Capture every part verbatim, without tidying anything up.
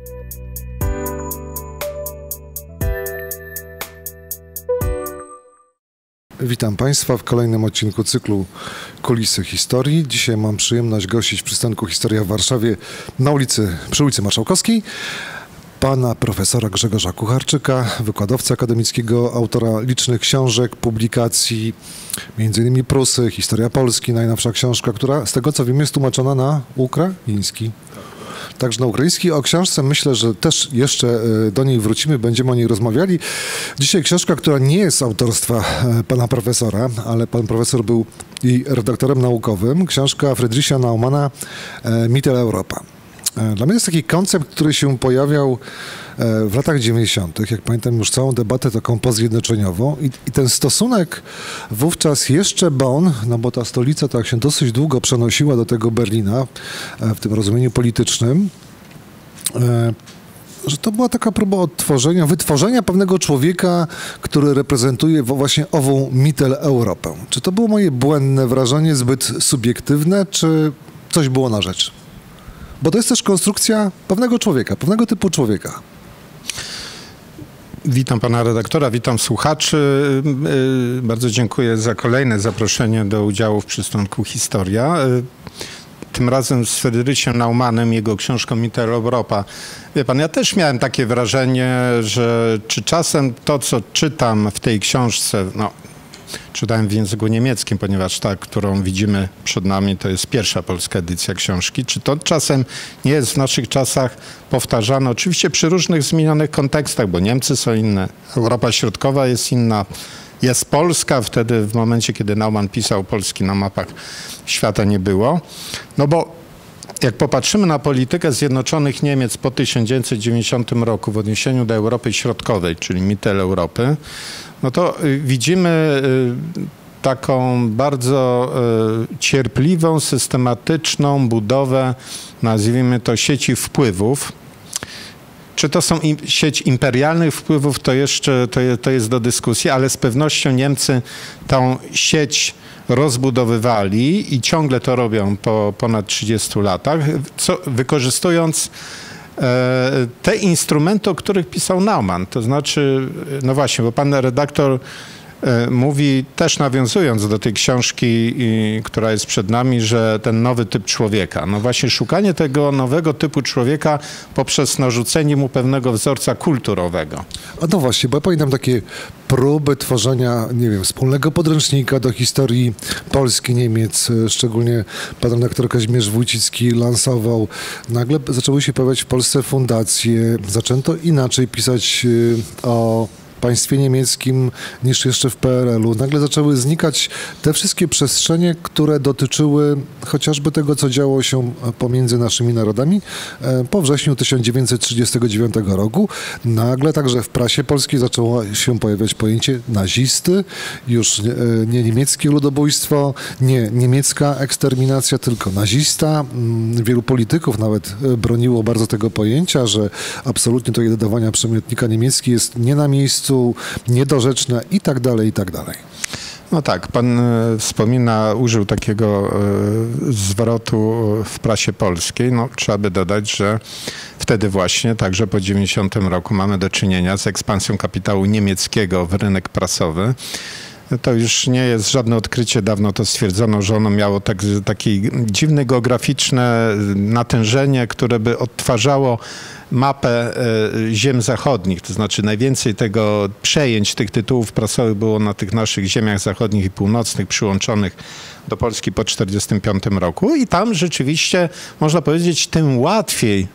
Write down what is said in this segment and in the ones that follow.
Witam Państwa w kolejnym odcinku cyklu Kulisy Historii. Dzisiaj mam przyjemność gościć w przystanku Historia w Warszawie na ulicy, przy ulicy Marszałkowskiej pana profesora Grzegorza Kucharczyka, wykładowcę akademickiego, autora licznych książek, publikacji, między innymi Prusy, Historia Polski, najnowsza książka, która z tego co wiem jest tłumaczona na ukraiński. Także na ukraiński. O książce myślę, że też jeszcze do niej wrócimy, będziemy o niej rozmawiali. Dzisiaj książka, która nie jest autorstwa pana profesora, ale pan profesor był i redaktorem naukowym. Książka Friedricha Naumana Mitteleuropa. Dla mnie jest taki koncept, który się pojawiał w latach dziewięćdziesiątych. Jak pamiętam już całą debatę taką pozjednoczeniową i, i ten stosunek wówczas jeszcze Bonn, no bo ta stolica tak się dosyć długo przenosiła do tego Berlina w tym rozumieniu politycznym, że to była taka próba odtworzenia, wytworzenia pewnego człowieka, który reprezentuje właśnie ową Mitteleuropę. Czy to było moje błędne wrażenie, zbyt subiektywne, czy coś było na rzecz? Bo to jest też konstrukcja pewnego człowieka, pewnego typu człowieka. Witam pana redaktora, witam słuchaczy. Bardzo dziękuję za kolejne zaproszenie do udziału w przystanku Historia. Tym razem z Friedrichem Naumanem, jego książką Mitteleuropa. Wie pan, ja też miałem takie wrażenie, że czy czasem to, co czytam w tej książce, no, czytałem w języku niemieckim, ponieważ ta, którą widzimy przed nami, to jest pierwsza polska edycja książki. Czy to czasem nie jest w naszych czasach powtarzane? Oczywiście przy różnych zmienionych kontekstach, bo Niemcy są inne, Europa Środkowa jest inna, jest Polska. Wtedy w momencie, kiedy Nauman pisał, Polski na mapach świata nie było. No bo jak popatrzymy na politykę Zjednoczonych Niemiec po tysiąc dziewięćset dziewięćdziesiątym roku w odniesieniu do Europy Środkowej, czyli Mitteleuropy, no to widzimy taką bardzo cierpliwą, systematyczną budowę, nazwijmy to, sieci wpływów. Czy to są im, sieć imperialnych wpływów, to jeszcze to, to jest do dyskusji, ale z pewnością Niemcy tą sieć rozbudowywali i ciągle to robią po ponad trzydziestu latach, co, wykorzystując e, te instrumenty, o których pisał Nauman. To znaczy, no właśnie, bo pan redaktor e, mówi, też nawiązując do tej książki, i, która jest przed nami, że ten nowy typ człowieka. No właśnie szukanie tego nowego typu człowieka poprzez narzucenie mu pewnego wzorca kulturowego. A no właśnie, bo ja pamiętam takie próby tworzenia, nie wiem, wspólnego podręcznika do historii Polski, Niemiec, szczególnie pan redaktor Kazimierz Wójcicki lansował. Nagle zaczęły się pojawiać w Polsce fundacje, zaczęto inaczej pisać o państwie niemieckim niż jeszcze w P R L u. Nagle zaczęły znikać te wszystkie przestrzenie, które dotyczyły chociażby tego, co działo się pomiędzy naszymi narodami po wrześniu tysiąc dziewięćset trzydziestego dziewiątego roku. Nagle także w prasie polskiej zaczęło się pojawiać pojęcie nazisty, już nie niemieckie ludobójstwo, nie niemiecka eksterminacja, tylko nazista. Wielu polityków nawet broniło bardzo tego pojęcia, że absolutnie to dodawania przymiotnika niemiecki jest nie na miejscu, niedorzeczne i tak dalej, i tak dalej. No tak, pan wspomina, użył takiego zwrotu w prasie polskiej. No, trzeba by dodać, że wtedy właśnie, także po dziewięćdziesiątym roku mamy do czynienia z ekspansją kapitału niemieckiego w rynek prasowy. To już nie jest żadne odkrycie, dawno to stwierdzono, że ono miało tak, takie dziwne geograficzne natężenie, które by odtwarzało mapę ziem zachodnich, to znaczy najwięcej tego przejęć, tych tytułów prasowych było na tych naszych ziemiach zachodnich i północnych przyłączonych do Polski po tysiąc dziewięćset czterdziestym piątym roku i tam rzeczywiście, można powiedzieć, tym łatwiej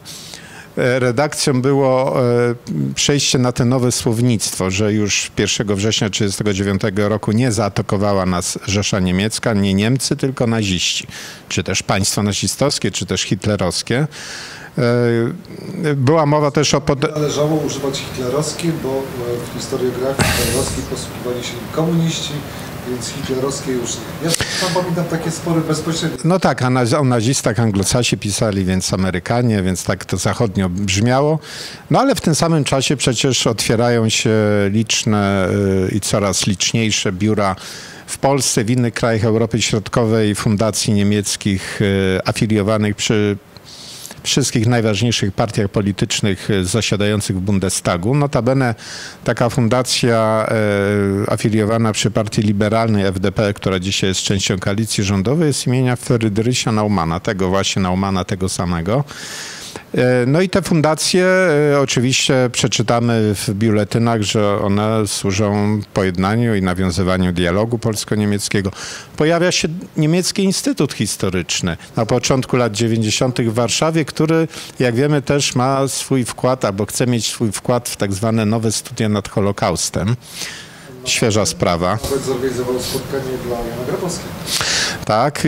redakcją było przejście na te nowe słownictwo, że już pierwszego września tysiąc dziewięćset trzydziestego dziewiątego roku nie zaatakowała nas Rzesza Niemiecka, nie Niemcy, tylko naziści, czy też państwa nazistowskie, czy też hitlerowskie. Była mowa też o... Pod... Należało używać hitlerowskie, bo w historiografii hitlerowskiej posługiwali się komuniści, więc hitlerowskie już nie. Ja tam pamiętam takie spory bezpośrednie. No tak, a na, o nazistach Anglosasi pisali, więc Amerykanie, więc tak to zachodnio brzmiało. No ale w tym samym czasie przecież otwierają się liczne i coraz liczniejsze biura w Polsce, w innych krajach Europy Środkowej, fundacji niemieckich afiliowanych przy wszystkich najważniejszych partiach politycznych zasiadających w Bundestagu. Notabene taka fundacja e, afiliowana przy Partii Liberalnej F D P, która dzisiaj jest częścią koalicji rządowej, jest imienia Friedricha Naumana, tego właśnie Naumana, tego samego. No i te fundacje oczywiście przeczytamy w biuletynach, że one służą pojednaniu i nawiązywaniu dialogu polsko-niemieckiego. Pojawia się Niemiecki Instytut Historyczny na początku lat dziewięćdziesiątych w Warszawie, który, jak wiemy, też ma swój wkład albo chce mieć swój wkład w tak zwane nowe studia nad Holokaustem. Świeża sprawa. Nawet zorganizował spotkanie dla Jana Grabowskiego. Tak.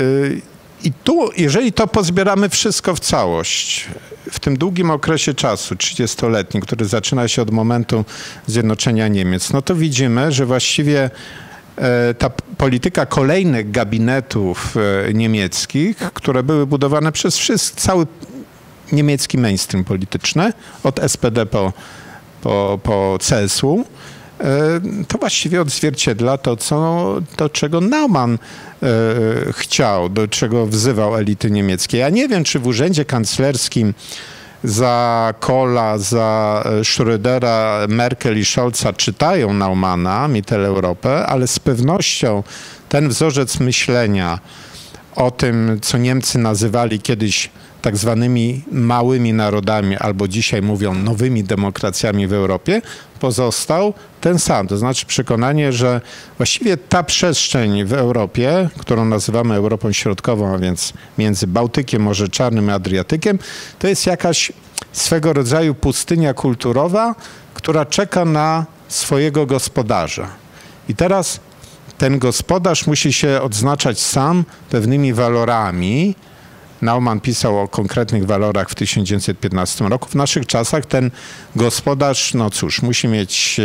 I tu, jeżeli to pozbieramy wszystko w całość, w tym długim okresie czasu, trzydziestoletnim, który zaczyna się od momentu zjednoczenia Niemiec, no to widzimy, że właściwie e, ta polityka kolejnych gabinetów e, niemieckich, które były budowane przez wszystko, cały niemiecki mainstream polityczny, od S P D po, po, po C S U, to właściwie odzwierciedla to, co, to czego Naumann e, chciał, do czego wzywał elity niemieckie. Ja nie wiem, czy w urzędzie kanclerskim za Kohla, za Schrödera, Merkel i Scholza czytają Naumana, Mitteleuropę, ale z pewnością ten wzorzec myślenia o tym, co Niemcy nazywali kiedyś tak zwanymi małymi narodami, albo dzisiaj mówią nowymi demokracjami w Europie, pozostał ten sam. To znaczy przekonanie, że właściwie ta przestrzeń w Europie, którą nazywamy Europą Środkową, a więc między Bałtykiem, Morze Czarnym i Adriatykiem, to jest jakaś swego rodzaju pustynia kulturowa, która czeka na swojego gospodarza. I teraz ten gospodarz musi się odznaczać sam pewnymi walorami. Naumann pisał o konkretnych walorach w tysiąc dziewięćset piętnastym roku. W naszych czasach ten gospodarz, no cóż, musi mieć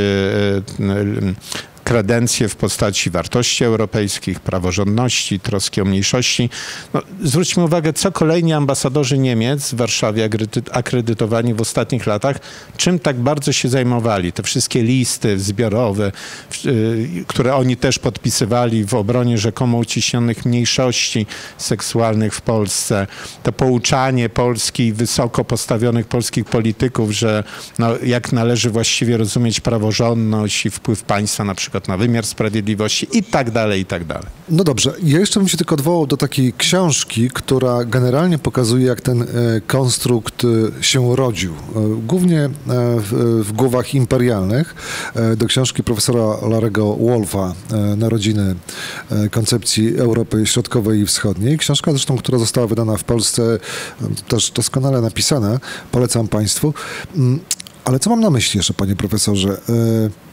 kredencje w postaci wartości europejskich, praworządności, troski o mniejszości. No, zwróćmy uwagę, co kolejni ambasadorzy Niemiec w Warszawie akredytowani w ostatnich latach, czym tak bardzo się zajmowali. Te wszystkie listy zbiorowe, które oni też podpisywali w obronie rzekomo uciśnionych mniejszości seksualnych w Polsce. To pouczanie Polski, wysoko postawionych polskich polityków, że no, jak należy właściwie rozumieć praworządność i wpływ państwa na przykład na wymiar sprawiedliwości i tak dalej, i tak dalej. No dobrze, ja jeszcze bym się tylko odwołał do takiej książki, która generalnie pokazuje, jak ten e, konstrukt e, się rodził. E, głównie e, w, w głowach imperialnych, e, do książki profesora Larego Wolfa, e, Narodziny e, koncepcji Europy Środkowej i Wschodniej. Książka zresztą, która została wydana w Polsce, e, też doskonale napisana, polecam Państwu. Mm, ale co mam na myśli jeszcze, panie profesorze? E,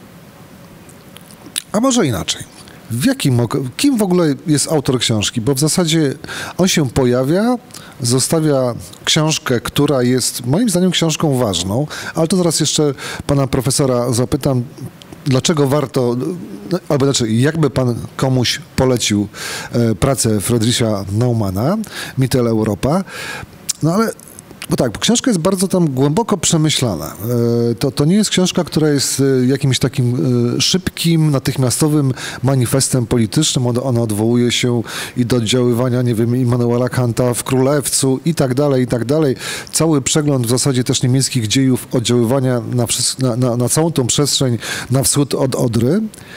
A może inaczej. W jakim, kim w ogóle jest autor książki? Bo w zasadzie on się pojawia, zostawia książkę, która jest moim zdaniem książką ważną, ale to zaraz jeszcze pana profesora zapytam, dlaczego warto, albo znaczy, jakby pan komuś polecił e, pracę Friedricha Naumana, Mitteleuropa, no ale bo tak, bo książka jest bardzo tam głęboko przemyślana. To, to nie jest książka, która jest jakimś takim szybkim, natychmiastowym manifestem politycznym. Ona odwołuje się i do oddziaływania, nie wiem, Immanuela Kanta w Królewcu i tak dalej, i tak dalej. Cały przegląd w zasadzie też niemieckich dziejów oddziaływania na, na, na, na całą tą przestrzeń na wschód od Odry.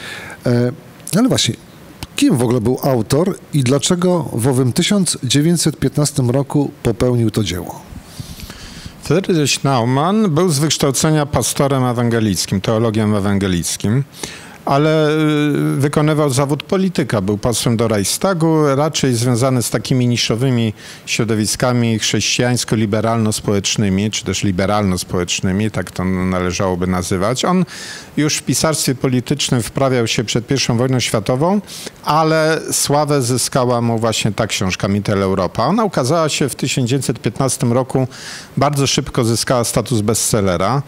Ale właśnie, kim w ogóle był autor i dlaczego w owym tysiąc dziewięćset piętnastym roku popełnił to dzieło? Friedrich Naumann był z wykształcenia pastorem ewangelickim, teologiem ewangelickim, ale wykonywał zawód polityka. Był posłem do Reichstagu, raczej związany z takimi niszowymi środowiskami chrześcijańsko-liberalno-społecznymi, czy też liberalno-społecznymi, tak to należałoby nazywać. On już w pisarstwie politycznym wprawiał się przed pierwszą wojną światową, ale sławę zyskała mu właśnie ta książka Mitteleuropa. Ona ukazała się w tysiąc dziewięćset piętnastym roku, bardzo szybko zyskała status bestsellera.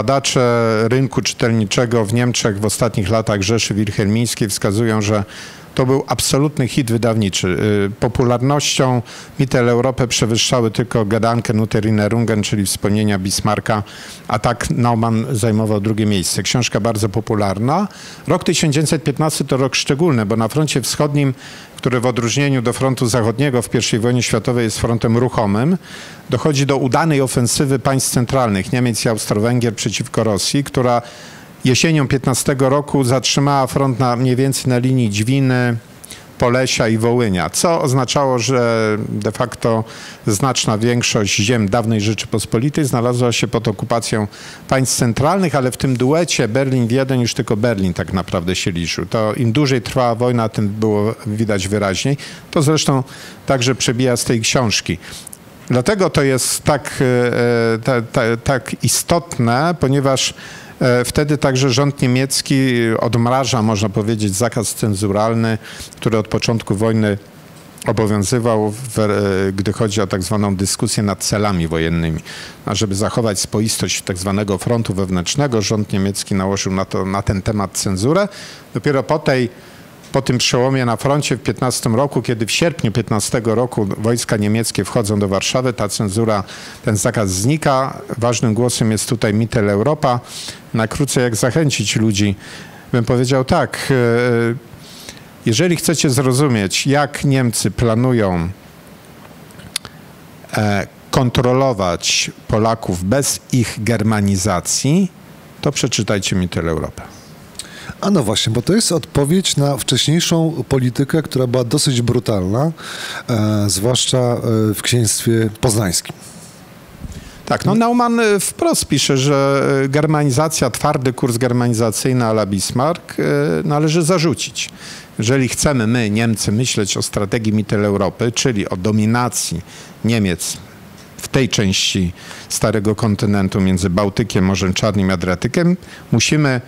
Badacze rynku czytelniczego w Niemczech w ostatnich latach Rzeszy Wilhelmińskiej wskazują, że to był absolutny hit wydawniczy. Popularnością Mitteleuropę przewyższały tylko Gedanken und Erinnerungen, czyli wspomnienia Bismarcka, a tak Naumann zajmował drugie miejsce. Książka bardzo popularna. Rok tysiąc dziewięćset piętnasty to rok szczególny, bo na froncie wschodnim, który w odróżnieniu do frontu zachodniego w pierwszej wojnie światowej jest frontem ruchomym, dochodzi do udanej ofensywy państw centralnych, Niemiec i Austro-Węgier przeciwko Rosji, która jesienią piętnastego roku zatrzymała front na, mniej więcej na linii Dźwiny, Polesia i Wołynia, co oznaczało, że de facto znaczna większość ziem dawnej Rzeczypospolitej znalazła się pod okupacją państw centralnych, ale w tym duecie Berlin-Wiedeń już tylko Berlin tak naprawdę się liczył. To im dłużej trwała wojna, tym było widać wyraźniej. To zresztą także przebija z tej książki. Dlatego to jest tak, tak, tak, tak istotne, ponieważ wtedy także rząd niemiecki odmraża, można powiedzieć, zakaz cenzuralny, który od początku wojny obowiązywał, w, gdy chodzi o tak zwaną dyskusję nad celami wojennymi. A żeby zachować spoistość tak zwanego frontu wewnętrznego, rząd niemiecki nałożył na, to, na ten temat cenzurę. Dopiero po tej Po tym przełomie na froncie w piętnastym roku, kiedy w sierpniu piętnastego roku wojska niemieckie wchodzą do Warszawy, ta cenzura, ten zakaz znika. Ważnym głosem jest tutaj Mitteleuropa. Na krótce, jak zachęcić ludzi, bym powiedział tak, jeżeli chcecie zrozumieć, jak Niemcy planują kontrolować Polaków bez ich germanizacji, to przeczytajcie Mitteleuropę. A no właśnie, bo to jest odpowiedź na wcześniejszą politykę, która była dosyć brutalna, e, zwłaszcza w księstwie poznańskim. Tak, no Naumann wprost pisze, że germanizacja, twardy kurs germanizacyjny à la Bismarck należy zarzucić. Jeżeli chcemy my, Niemcy, myśleć o strategii Mitteleuropy, czyli o dominacji Niemiec w tej części starego kontynentu między Bałtykiem, Morzem Czarnym i Adriatykiem, musimy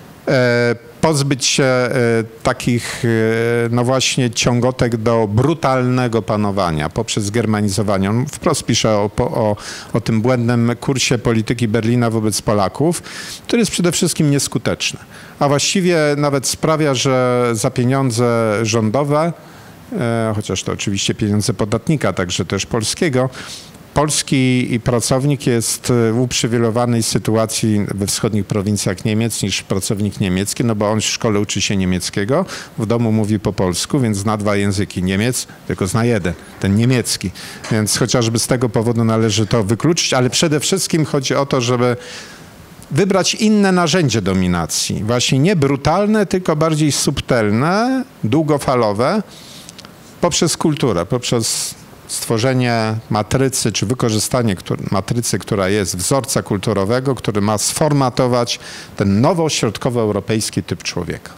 pozbyć się takich, no właśnie, ciągotek do brutalnego panowania poprzez germanizowanie. On wprost pisze o, o, o tym błędnym kursie polityki Berlina wobec Polaków, który jest przede wszystkim nieskuteczny. A właściwie nawet sprawia, że za pieniądze rządowe, chociaż to oczywiście pieniądze podatnika, także też polskiego, polski pracownik jest w uprzywilejowanej sytuacji we wschodnich prowincjach Niemiec niż pracownik niemiecki, no bo on w szkole uczy się niemieckiego, w domu mówi po polsku, więc zna dwa języki. Niemiec tylko zna jeden, ten niemiecki. Więc chociażby z tego powodu należy to wykluczyć, ale przede wszystkim chodzi o to, żeby wybrać inne narzędzie dominacji. Właśnie nie brutalne, tylko bardziej subtelne, długofalowe, poprzez kulturę, poprzez stworzenie matrycy, czy wykorzystanie matrycy, która jest wzorca kulturowego, który ma sformatować ten nowośrodkowoeuropejski typ człowieka.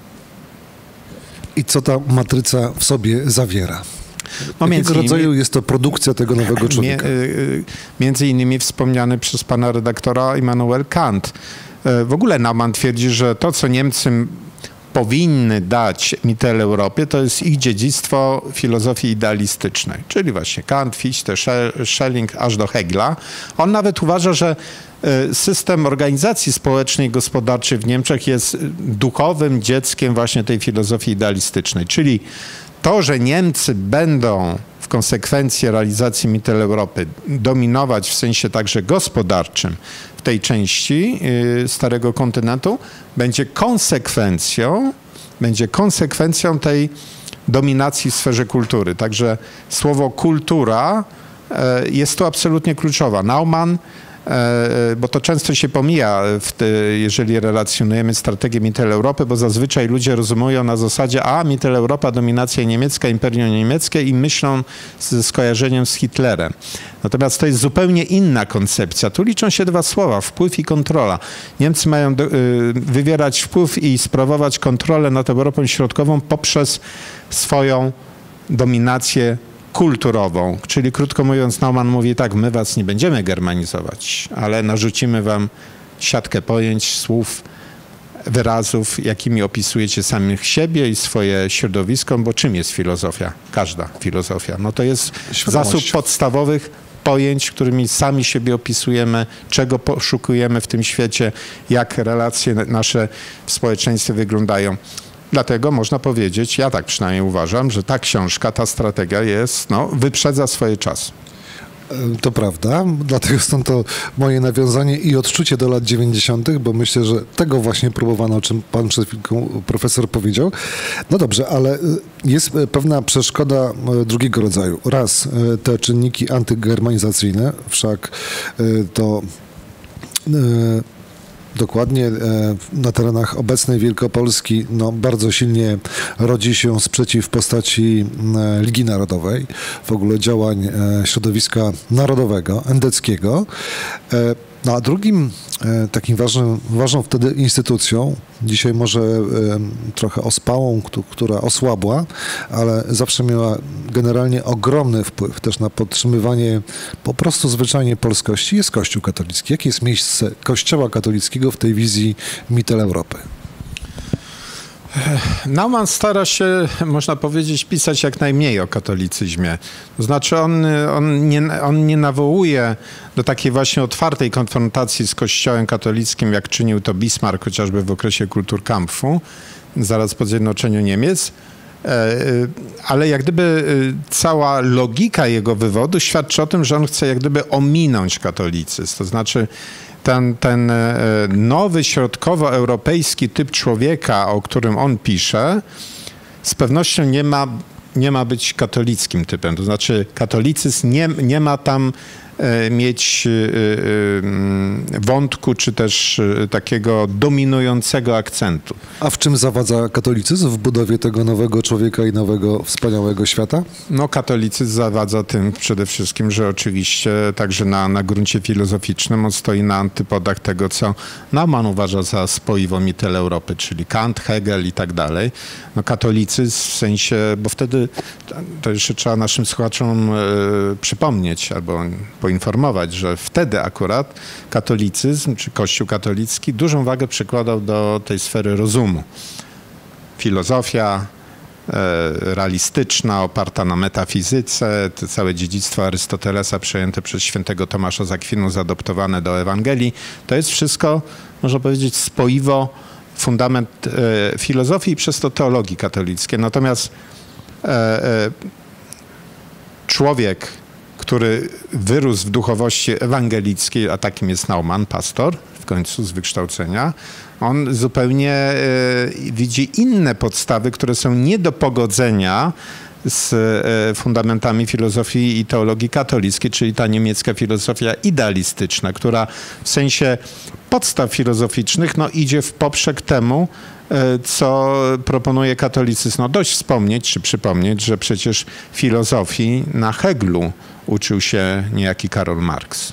I co ta matryca w sobie zawiera? No Jakiego rodzaju jest to produkcja tego nowego człowieka? Między innymi wspomniany przez pana redaktora Immanuel Kant. W ogóle Naumann twierdzi, że to, co Niemcy powinny dać Mitteleuropie, to jest ich dziedzictwo filozofii idealistycznej, czyli właśnie Kant, Fichte, Schelling, aż do Hegla. On nawet uważa, że system organizacji społecznej i gospodarczej w Niemczech jest duchowym dzieckiem właśnie tej filozofii idealistycznej, czyli to, że Niemcy będą w konsekwencji realizacji Mitteleuropy dominować w sensie także gospodarczym w tej części starego kontynentu, będzie konsekwencją, będzie konsekwencją tej dominacji w sferze kultury. Także słowo kultura jest tu absolutnie kluczowa. Naumann, bo to często się pomija, w te, jeżeli relacjonujemy strategię Mitteleuropy, bo zazwyczaj ludzie rozumują na zasadzie a Mitteleuropa, dominacja niemiecka, imperium niemieckie i myślą ze skojarzeniem z Hitlerem. Natomiast to jest zupełnie inna koncepcja. Tu liczą się dwa słowa, wpływ i kontrola. Niemcy mają do, y, wywierać wpływ i sprawować kontrolę nad Europą Środkową poprzez swoją dominację kulturową, czyli krótko mówiąc, Naumann mówi tak, my was nie będziemy germanizować, ale narzucimy wam siatkę pojęć, słów, wyrazów, jakimi opisujecie samych siebie i swoje środowisko, bo czym jest filozofia? Każda filozofia. No to jest Świadomość. zasób podstawowych pojęć, którymi sami siebie opisujemy, czego poszukujemy w tym świecie, jak relacje nasze w społeczeństwie wyglądają. Dlatego można powiedzieć, ja tak przynajmniej uważam, że ta książka, ta strategia jest, no, wyprzedza swoje czasy. To prawda, dlatego stąd to moje nawiązanie i odczucie do lat dziewięćdziesiątych, bo myślę, że tego właśnie próbowano, o czym pan przed chwilką profesor powiedział. No dobrze, ale jest pewna przeszkoda drugiego rodzaju. Raz, te czynniki antygermanizacyjne, wszak to dokładnie na terenach obecnej Wielkopolski no, bardzo silnie rodzi się sprzeciw w postaci Ligi Narodowej, w ogóle działań środowiska narodowego, endeckiego. No a drugim takim ważnym, ważną wtedy instytucją, dzisiaj może trochę ospałą, która osłabła, ale zawsze miała generalnie ogromny wpływ też na podtrzymywanie po prostu zwyczajnie polskości, jest Kościół katolicki. Jakie jest miejsce Kościoła katolickiego w tej wizji Mitteleuropy? Naumann stara się, można powiedzieć, pisać jak najmniej o katolicyzmie. To znaczy on, on, nie, on nie nawołuje do takiej właśnie otwartej konfrontacji z Kościołem katolickim, jak czynił to Bismarck chociażby w okresie Kulturkampfu, zaraz po zjednoczeniu Niemiec. Ale jak gdyby cała logika jego wywodu świadczy o tym, że on chce jak gdyby ominąć katolicyzm. To znaczy ten, ten nowy środkowoeuropejski typ człowieka, o którym on pisze, z pewnością nie ma, nie ma być katolickim typem. To znaczy katolicyzm nie, nie ma tam mieć wątku, czy też takiego dominującego akcentu. A w czym zawadza katolicyzm w budowie tego nowego człowieka i nowego, wspaniałego świata? No katolicyzm zawadza tym przede wszystkim, że oczywiście także na, na gruncie filozoficznym on stoi na antypodach tego, co Naumann uważa za spoiwo Mitteleuropy, czyli Kant, Hegel i tak dalej. No katolicyzm w sensie, bo wtedy to jeszcze trzeba naszym słuchaczom y, przypomnieć albo poinformować, że wtedy akurat katolicyzm, czy Kościół katolicki dużą wagę przykładał do tej sfery rozumu. Filozofia e, realistyczna, oparta na metafizyce, to całe dziedzictwo Arystotelesa przejęte przez świętego Tomasza z Akwinu, zaadoptowane do Ewangelii. To jest wszystko, można powiedzieć, spoiwo, fundament e, filozofii i przez to teologii katolickiej. Natomiast e, e, człowiek, który wyrósł w duchowości ewangelickiej, a takim jest Naumann, pastor w końcu z wykształcenia, on zupełnie e, widzi inne podstawy, które są nie do pogodzenia z e, fundamentami filozofii i teologii katolickiej, czyli ta niemiecka filozofia idealistyczna, która w sensie podstaw filozoficznych no, idzie w poprzek temu, e, co proponuje katolicyzm. No dość wspomnieć, czy przypomnieć, że przecież filozofii na Heglu uczył się niejaki Karol Marx.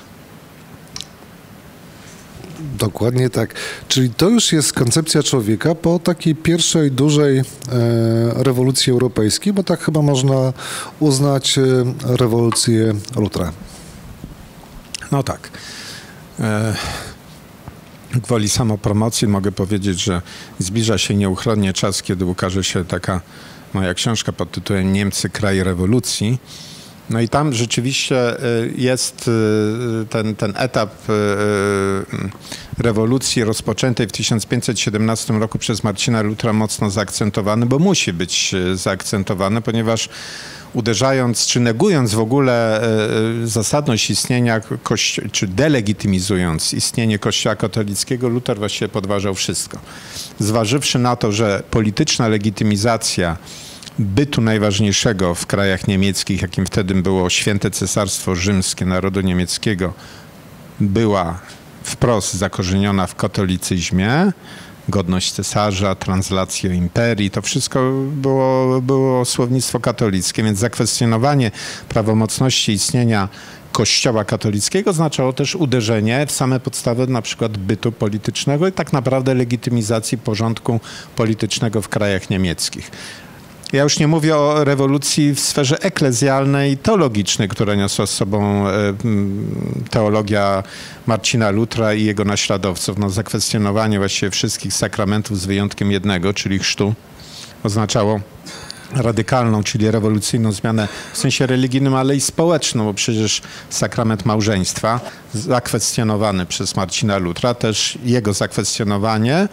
Dokładnie tak. Czyli to już jest koncepcja człowieka po takiej pierwszej dużej e, rewolucji europejskiej, bo tak chyba można uznać e, rewolucję Lutra. No tak. E, gwoli samopromocji mogę powiedzieć, że zbliża się nieuchronnie czas, kiedy ukaże się taka moja książka pod tytułem Niemcy, kraj rewolucji. No i tam rzeczywiście jest ten, ten etap rewolucji rozpoczętej w tysiąc pięćset siedemnastym roku przez Marcina Lutra mocno zaakcentowany, bo musi być zaakcentowany, ponieważ uderzając czy negując w ogóle zasadność istnienia, kości- czy delegitymizując istnienie Kościoła katolickiego, Luter właściwie podważał wszystko. Zważywszy na to, że polityczna legitymizacja bytu najważniejszego w krajach niemieckich, jakim wtedy było Święte Cesarstwo Rzymskie narodu niemieckiego, była wprost zakorzeniona w katolicyzmie, godność cesarza, translacjo imperii, to wszystko było, było słownictwo katolickie, więc zakwestionowanie prawomocności istnienia Kościoła katolickiego oznaczało też uderzenie w same podstawy na przykład bytu politycznego i tak naprawdę legitymizacji porządku politycznego w krajach niemieckich. Ja już nie mówię o rewolucji w sferze eklezjalnej i teologicznej, która niosła z sobą teologia Marcina Lutra i jego naśladowców. No, zakwestionowanie właściwie wszystkich sakramentów z wyjątkiem jednego, czyli chrztu, oznaczało radykalną, czyli rewolucyjną zmianę w sensie religijnym, ale i społeczną, bo przecież sakrament małżeństwa zakwestionowany przez Marcina Lutra, też jego zakwestionowanie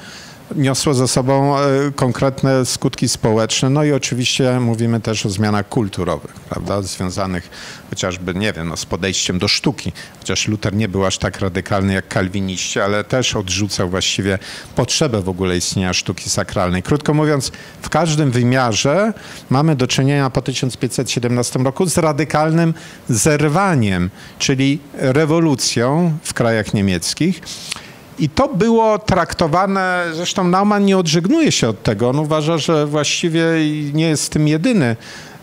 niosło ze sobą konkretne skutki społeczne. No i oczywiście mówimy też o zmianach kulturowych, prawda, związanych chociażby, nie wiem, no, z podejściem do sztuki. Chociaż Luter nie był aż tak radykalny jak kalwiniści, ale też odrzucał właściwie potrzebę w ogóle istnienia sztuki sakralnej. Krótko mówiąc, w każdym wymiarze mamy do czynienia po tysiąc pięćset siedemnastym roku z radykalnym zerwaniem, czyli rewolucją w krajach niemieckich. I to było traktowane, zresztą Naumann nie odżegnuje się od tego, on uważa, że właściwie nie jest tym jedyny,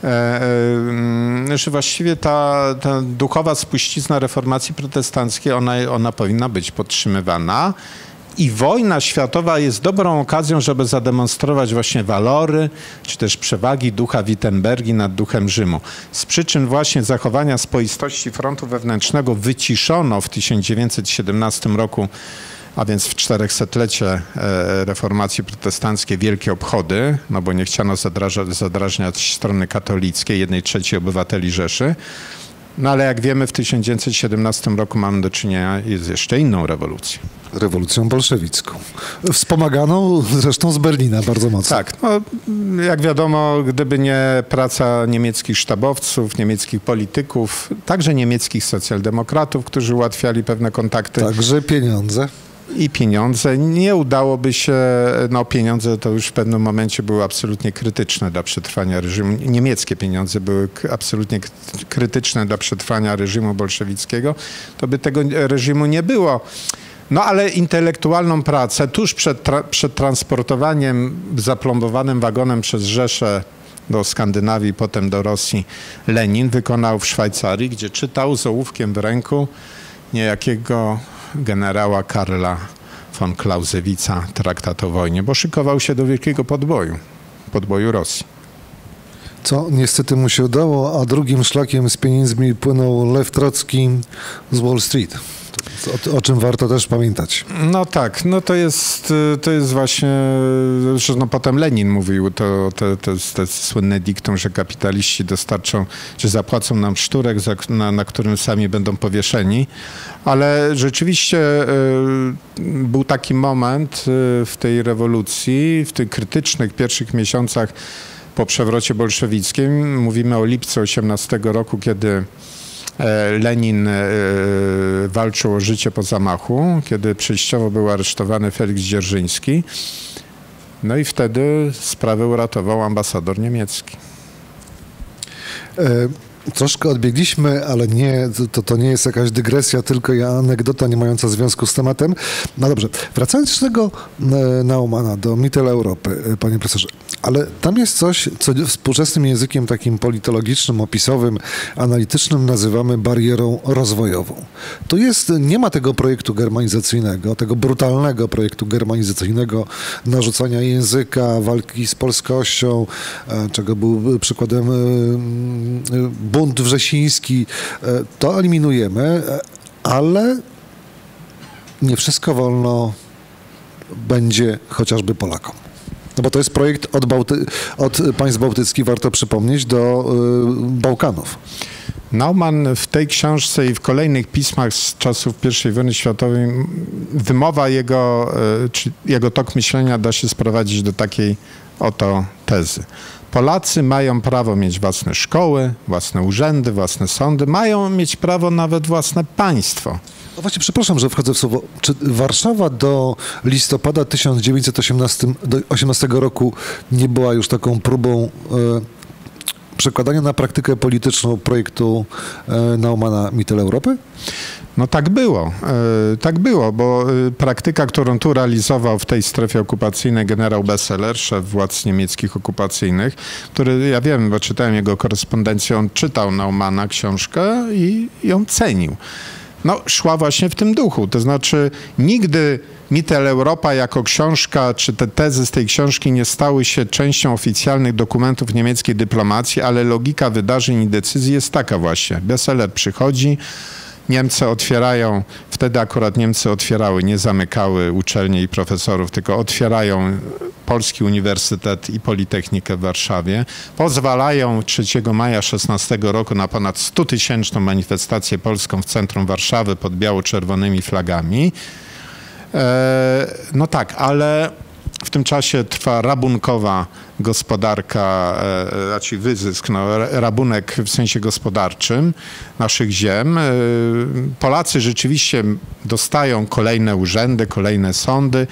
że właściwie ta, ta duchowa spuścizna reformacji protestanckiej, ona, ona powinna być podtrzymywana. I wojna światowa jest dobrą okazją, żeby zademonstrować właśnie walory, czy też przewagi ducha Wittenbergi nad duchem Rzymu. Z przyczyn właśnie zachowania spoistości frontu wewnętrznego wyciszono w tysiąc dziewięćset siedemnastym roku, a więc w czterechsetlecie reformacji protestanckiej, wielkie obchody, no bo nie chciano zadrażać, zadrażniać strony katolickiej, jednej trzeciej obywateli Rzeszy. No ale jak wiemy, w tysiąc dziewięćset siedemnastym roku mamy do czynienia z jeszcze inną rewolucją. Rewolucją bolszewicką. Wspomaganą zresztą z Berlina bardzo mocno. Tak, no, jak wiadomo, gdyby nie praca niemieckich sztabowców, niemieckich polityków, także niemieckich socjaldemokratów, którzy ułatwiali pewne kontakty. Także pieniądze. I pieniądze. Nie udałoby się, no pieniądze to już w pewnym momencie były absolutnie krytyczne dla przetrwania reżimu. Niemieckie pieniądze były absolutnie krytyczne dla przetrwania reżimu bolszewickiego. To by tego reżimu nie było. No ale intelektualną pracę tuż przed, tra przed transportowaniem zaplombowanym wagonem przez Rzeszę do Skandynawii, potem do Rosji, Lenin wykonał w Szwajcarii, gdzie czytał z ołówkiem w ręku niejakiego generała Karla von Clausewitza traktat o wojnie, bo szykował się do wielkiego podboju, podboju Rosji. Co niestety mu się udało, a drugim szlakiem z pieniędzmi płynął Lew Trocki z Wall Street. O, o czym warto też pamiętać. No tak, no to jest, to jest właśnie, że no potem Lenin mówił, to, to, to jest to słynne diktum, że kapitaliści dostarczą, czy zapłacą nam szturek, za, na, na którym sami będą powieszeni, ale rzeczywiście y, był taki moment y, w tej rewolucji, w tych krytycznych pierwszych miesiącach po przewrocie bolszewickim, mówimy o lipcu osiemnastego roku, kiedy Lenin walczył o życie po zamachu, kiedy przejściowo był aresztowany Feliks Dzierżyński. No i wtedy sprawę uratował ambasador niemiecki. E Troszkę odbiegliśmy, ale nie, to, to nie jest jakaś dygresja, tylko anegdota nie mająca związku z tematem. No dobrze, wracając do tego Naumanna, do Mitteleuropy, panie profesorze, ale tam jest coś, co współczesnym językiem takim politologicznym, opisowym, analitycznym nazywamy barierą rozwojową. Tu jest, nie ma tego projektu germanizacyjnego, tego brutalnego projektu germanizacyjnego, narzucania języka, walki z polskością, czego był przykładem bunt wrzesiński. To eliminujemy, ale nie wszystko wolno będzie chociażby Polakom. No bo to jest projekt od, Bałty od państw bałtyckich, warto przypomnieć, do y, Bałkanów. Naumann w tej książce i w kolejnych pismach z czasów pierwszej wojny światowej, wymowa jego, czy jego tok myślenia da się sprowadzić do takiej oto tezy. Polacy mają prawo mieć własne szkoły, własne urzędy, własne sądy, mają mieć prawo nawet własne państwo. No właśnie, przepraszam, że wchodzę w słowo. Czy Warszawa do listopada tysiąc dziewięćset osiemnastego roku nie była już taką próbą e, przekładania na praktykę polityczną projektu e, Naumanna Mitteleuropy? No tak było, e, tak było, bo e, praktyka, którą tu realizował w tej strefie okupacyjnej generał Besseler, szef władz niemieckich okupacyjnych, który, ja wiem, bo czytałem jego korespondencję, on czytał Naumanna książkę i ją cenił. No, szła właśnie w tym duchu, to znaczy nigdy Mitteleuropa jako książka, czy te tezy z tej książki nie stały się częścią oficjalnych dokumentów niemieckiej dyplomacji, ale logika wydarzeń i decyzji jest taka właśnie. Besseler przychodzi, Niemcy otwierają, wtedy akurat Niemcy otwierały, nie zamykały uczelni i profesorów, tylko otwierają Polski Uniwersytet i Politechnikę w Warszawie. Pozwalają trzeciego maja szesnastego roku na ponad stutysięczną manifestację polską w centrum Warszawy pod biało-czerwonymi flagami. E, no tak, ale W tym czasie trwa rabunkowa gospodarka, raczej wyzysk, no, rabunek w sensie gospodarczym naszych ziem. Polacy rzeczywiście dostają kolejne urzędy, kolejne sądy,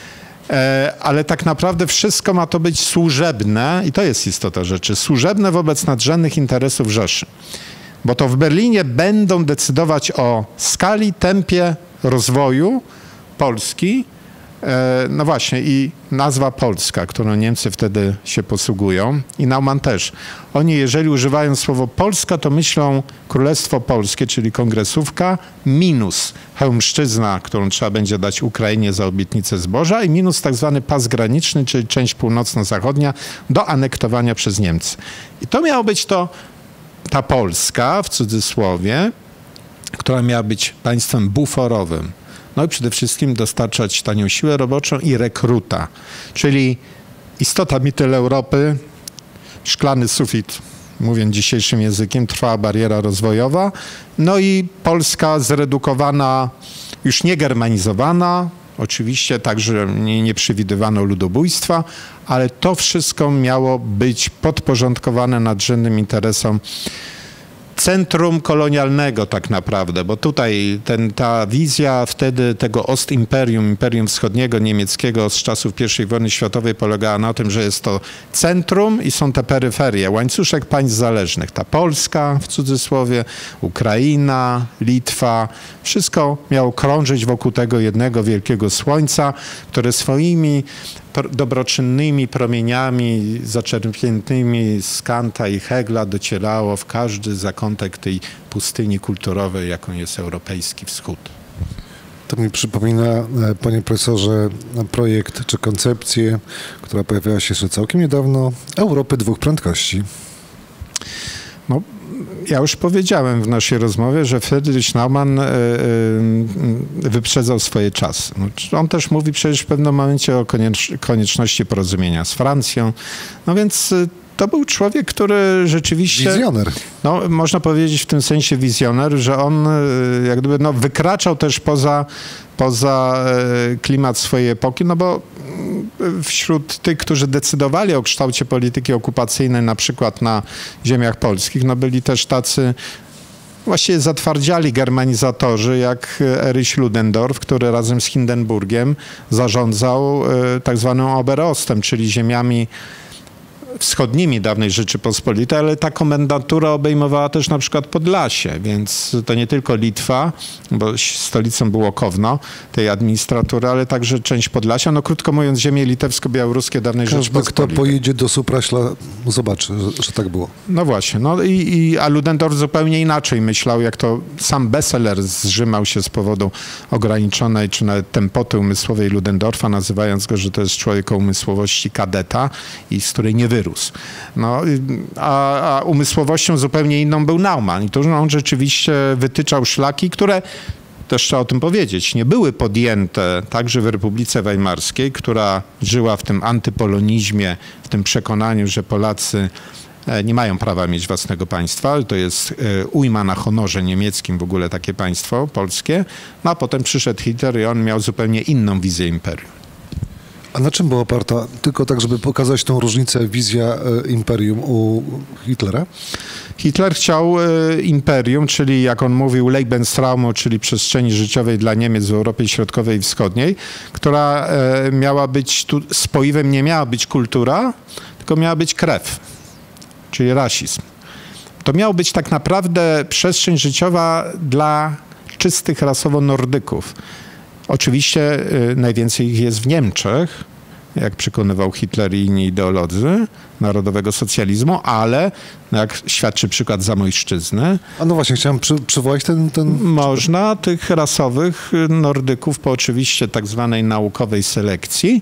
ale tak naprawdę wszystko ma to być służebne, i to jest istota rzeczy, służebne wobec nadrzędnych interesów Rzeszy. Bo to w Berlinie będą decydować o skali, tempie rozwoju Polski. No właśnie, i nazwa Polska, którą Niemcy wtedy się posługują, i Naumann też. Oni, jeżeli używają słowo Polska, to myślą Królestwo Polskie, czyli kongresówka, minus Chełmszczyzna, którą trzeba będzie dać Ukrainie za obietnicę zboża, i minus tak zwany pas graniczny, czyli część północno-zachodnia do anektowania przez Niemcy. I to miało być to, ta Polska, w cudzysłowie, która miała być państwem buforowym. No i przede wszystkim dostarczać tanią siłę roboczą i rekruta. Czyli istota Mitteleuropy, szklany sufit, mówiąc dzisiejszym językiem, trwała bariera rozwojowa. No i Polska zredukowana, już nie germanizowana, oczywiście także nie, nie przewidywano ludobójstwa, ale to wszystko miało być podporządkowane nadrzędnym interesom centrum kolonialnego tak naprawdę, bo tutaj ten, ta wizja wtedy tego Ostimperium, Imperium Wschodniego niemieckiego z czasów pierwszej wojny światowej polegała na tym, że jest to centrum i są te peryferie, łańcuszek państw zależnych. Ta Polska w cudzysłowie, Ukraina, Litwa, wszystko miało krążyć wokół tego jednego wielkiego słońca, które swoimi dobroczynnymi promieniami zaczerpniętymi z Kanta i Hegla docierało w każdy zakątek tej pustyni kulturowej, jaką jest europejski wschód. To mi przypomina, panie profesorze, projekt czy koncepcję, która pojawiła się jeszcze całkiem niedawno, Europy dwóch prędkości. No, ja już powiedziałem w naszej rozmowie, że Friedrich Naumann wyprzedzał swoje czasy. On też mówi przecież w pewnym momencie o konieczności porozumienia z Francją. No więc to był człowiek, który rzeczywiście... Wizjoner. No, można powiedzieć w tym sensie wizjoner, że on jak gdyby no, wykraczał też poza, poza klimat swojej epoki, no bo wśród tych, którzy decydowali o kształcie polityki okupacyjnej, na przykład na ziemiach polskich, no byli też tacy właściwie zatwardziali germanizatorzy, jak Erich Ludendorff, który razem z Hindenburgiem zarządzał tak zwanym Oberostem, czyli ziemiami wschodnimi dawnej Rzeczypospolitej, ale ta komendantura obejmowała też na przykład Podlasie, więc to nie tylko Litwa, bo stolicą było Kowno tej administratury, ale także część Podlasia, no krótko mówiąc ziemie litewsko-białoruskie dawnej Każdy, Rzeczypospolitej. kto pojedzie do Supraśla, zobaczy, że, że tak było. No właśnie, no i, i, a Ludendorff zupełnie inaczej myślał, jak to sam Besseler zrzymał się z powodu ograniczonej, czy nawet tempoty umysłowej Ludendorffa, nazywając go, że to jest człowiek o umysłowości kadeta i z której nie wyrósł. No, a, a umysłowością zupełnie inną był Naumann i to, że on rzeczywiście wytyczał szlaki, które, też trzeba o tym powiedzieć, nie były podjęte także w Republice Weimarskiej, która żyła w tym antypolonizmie, w tym przekonaniu, że Polacy nie mają prawa mieć własnego państwa. To jest ujma na honorze niemieckim w ogóle takie państwo polskie. No a potem przyszedł Hitler i on miał zupełnie inną wizję imperium. A na czym była oparta? Tylko tak, żeby pokazać tą różnicę, wizja e, imperium u Hitlera? Hitler chciał e, imperium, czyli jak on mówił Lebensraumu, czyli przestrzeni życiowej dla Niemiec w Europie Środkowej i Wschodniej, która e, miała być, tu spoiwem nie miała być kultura, tylko miała być krew, czyli rasizm. To miało być tak naprawdę przestrzeń życiowa dla czystych rasowo Nordyków. Oczywiście y, najwięcej ich jest w Niemczech, jak przekonywał Hitler i inni ideolodzy narodowego socjalizmu, ale jak świadczy przykład Zamojszczyzny. A no właśnie, chciałem przy, przywołać ten, ten... Można tych rasowych Nordyków po oczywiście tak zwanej naukowej selekcji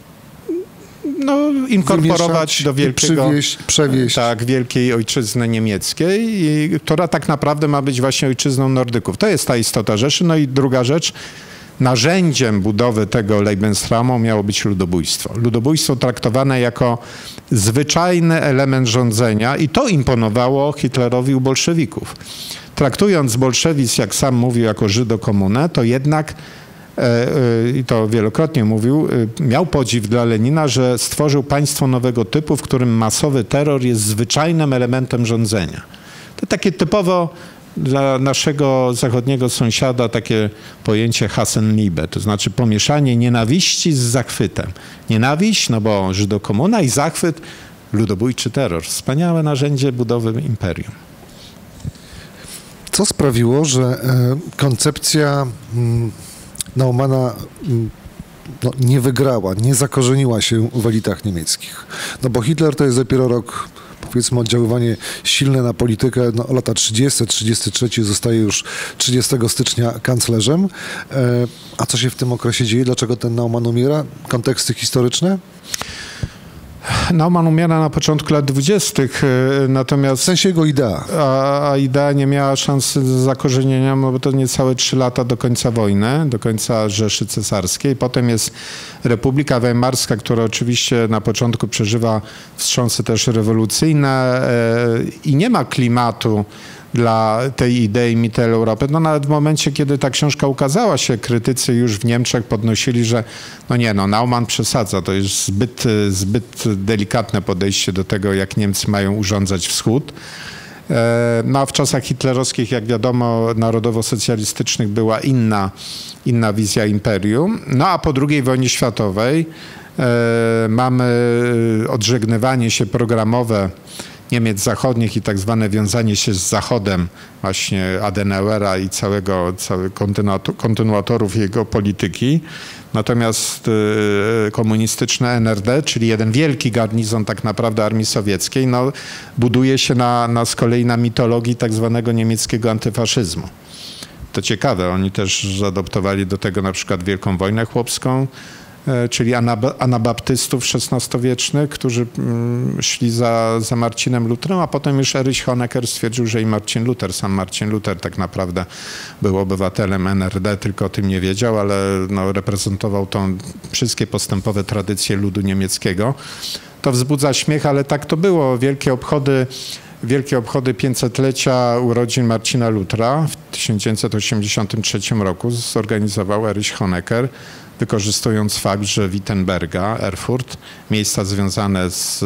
no, inkorporować do wielkiego, przywieźć, przewieźć. Tak, wielkiej ojczyzny niemieckiej, i, która tak naprawdę ma być właśnie ojczyzną Nordyków. To jest ta istota rzeczy. No i druga rzecz, narzędziem budowy tego Lebensraumu miało być ludobójstwo. Ludobójstwo traktowane jako zwyczajny element rządzenia i to imponowało Hitlerowi u bolszewików. Traktując bolszewizm, jak sam mówił, jako żydokomunę, to jednak i to wielokrotnie mówił, miał podziw dla Lenina, że stworzył państwo nowego typu, w którym masowy terror jest zwyczajnym elementem rządzenia. To takie typowo dla naszego zachodniego sąsiada takie pojęcie Hassenliebe, to znaczy pomieszanie nienawiści z zachwytem. Nienawiść, no bo żydokomuna, i zachwyt, ludobójczy terror. Wspaniałe narzędzie budowy imperium. Co sprawiło, że koncepcja Naumana no, nie wygrała, nie zakorzeniła się w elitach niemieckich? No bo Hitler to jest dopiero rok, powiedzmy, oddziaływanie silne na politykę, no, lata trzydzieste, trzydziesty trzeci, zostaje już trzydziestego stycznia kanclerzem. A co się w tym okresie dzieje? Dlaczego ten Naumann umiera? Konteksty historyczne? Naumann umiera na początku lat dwudziestych, natomiast... W sensie jego idea. A, a idea nie miała szansy zakorzenienia, bo to niecałe trzy lata do końca wojny, do końca Rzeszy Cesarskiej. Potem jest Republika Weimarska, która oczywiście na początku przeżywa wstrząsy też rewolucyjne i nie ma klimatu dla tej idei Mitteleuropy. No nawet w momencie, kiedy ta książka ukazała się, krytycy już w Niemczech podnosili, że no nie, no Naumann przesadza, to jest zbyt, zbyt delikatne podejście do tego, jak Niemcy mają urządzać wschód. No a w czasach hitlerowskich, jak wiadomo, narodowo-socjalistycznych była inna, inna wizja imperium. No a po drugiej wojnie światowej mamy odżegnywanie się programowe Niemiec zachodnich i tak zwane wiązanie się z Zachodem właśnie Adenauera i całego, całych kontynuatorów jego polityki. Natomiast y, komunistyczne N R D, czyli jeden wielki garnizon tak naprawdę armii sowieckiej, no, buduje się na, na z kolei na mitologii tak zwanego niemieckiego antyfaszyzmu. To ciekawe, oni też zaadoptowali do tego na przykład Wielką Wojnę Chłopską, czyli anabaptystów szesnastowiecznych, którzy szli za, za Marcinem Lutrem, a potem już Erich Honecker stwierdził, że i Marcin Luther, sam Marcin Luther tak naprawdę był obywatelem N R D, tylko o tym nie wiedział, ale no, reprezentował tą wszystkie postępowe tradycje ludu niemieckiego. To wzbudza śmiech, ale tak to było. Wielkie obchody Wielkie obchody pięćsetlecia urodzin Marcina Lutra w tysiąc dziewięćset osiemdziesiątym trzecim roku zorganizował Erich Honecker, wykorzystując fakt, że Wittenberga, Erfurt, miejsca związane z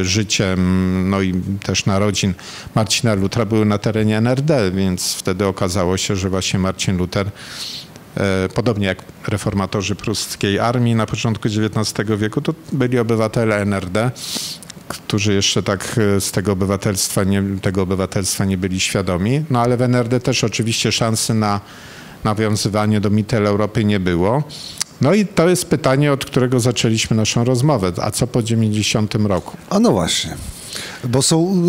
życiem, no i też narodzin Marcina Lutra były na terenie N R D, więc wtedy okazało się, że właśnie Marcin Luther, podobnie jak reformatorzy pruskiej armii na początku dziewiętnastego wieku, to byli obywatele N R D, którzy jeszcze tak z tego obywatelstwa nie, tego obywatelstwa nie byli świadomi. No ale w N R D też oczywiście szansy na nawiązywanie do Mitteleuropy nie było. No i to jest pytanie, od którego zaczęliśmy naszą rozmowę. A co po dziewięćdziesiątym roku? A no właśnie. Bo są,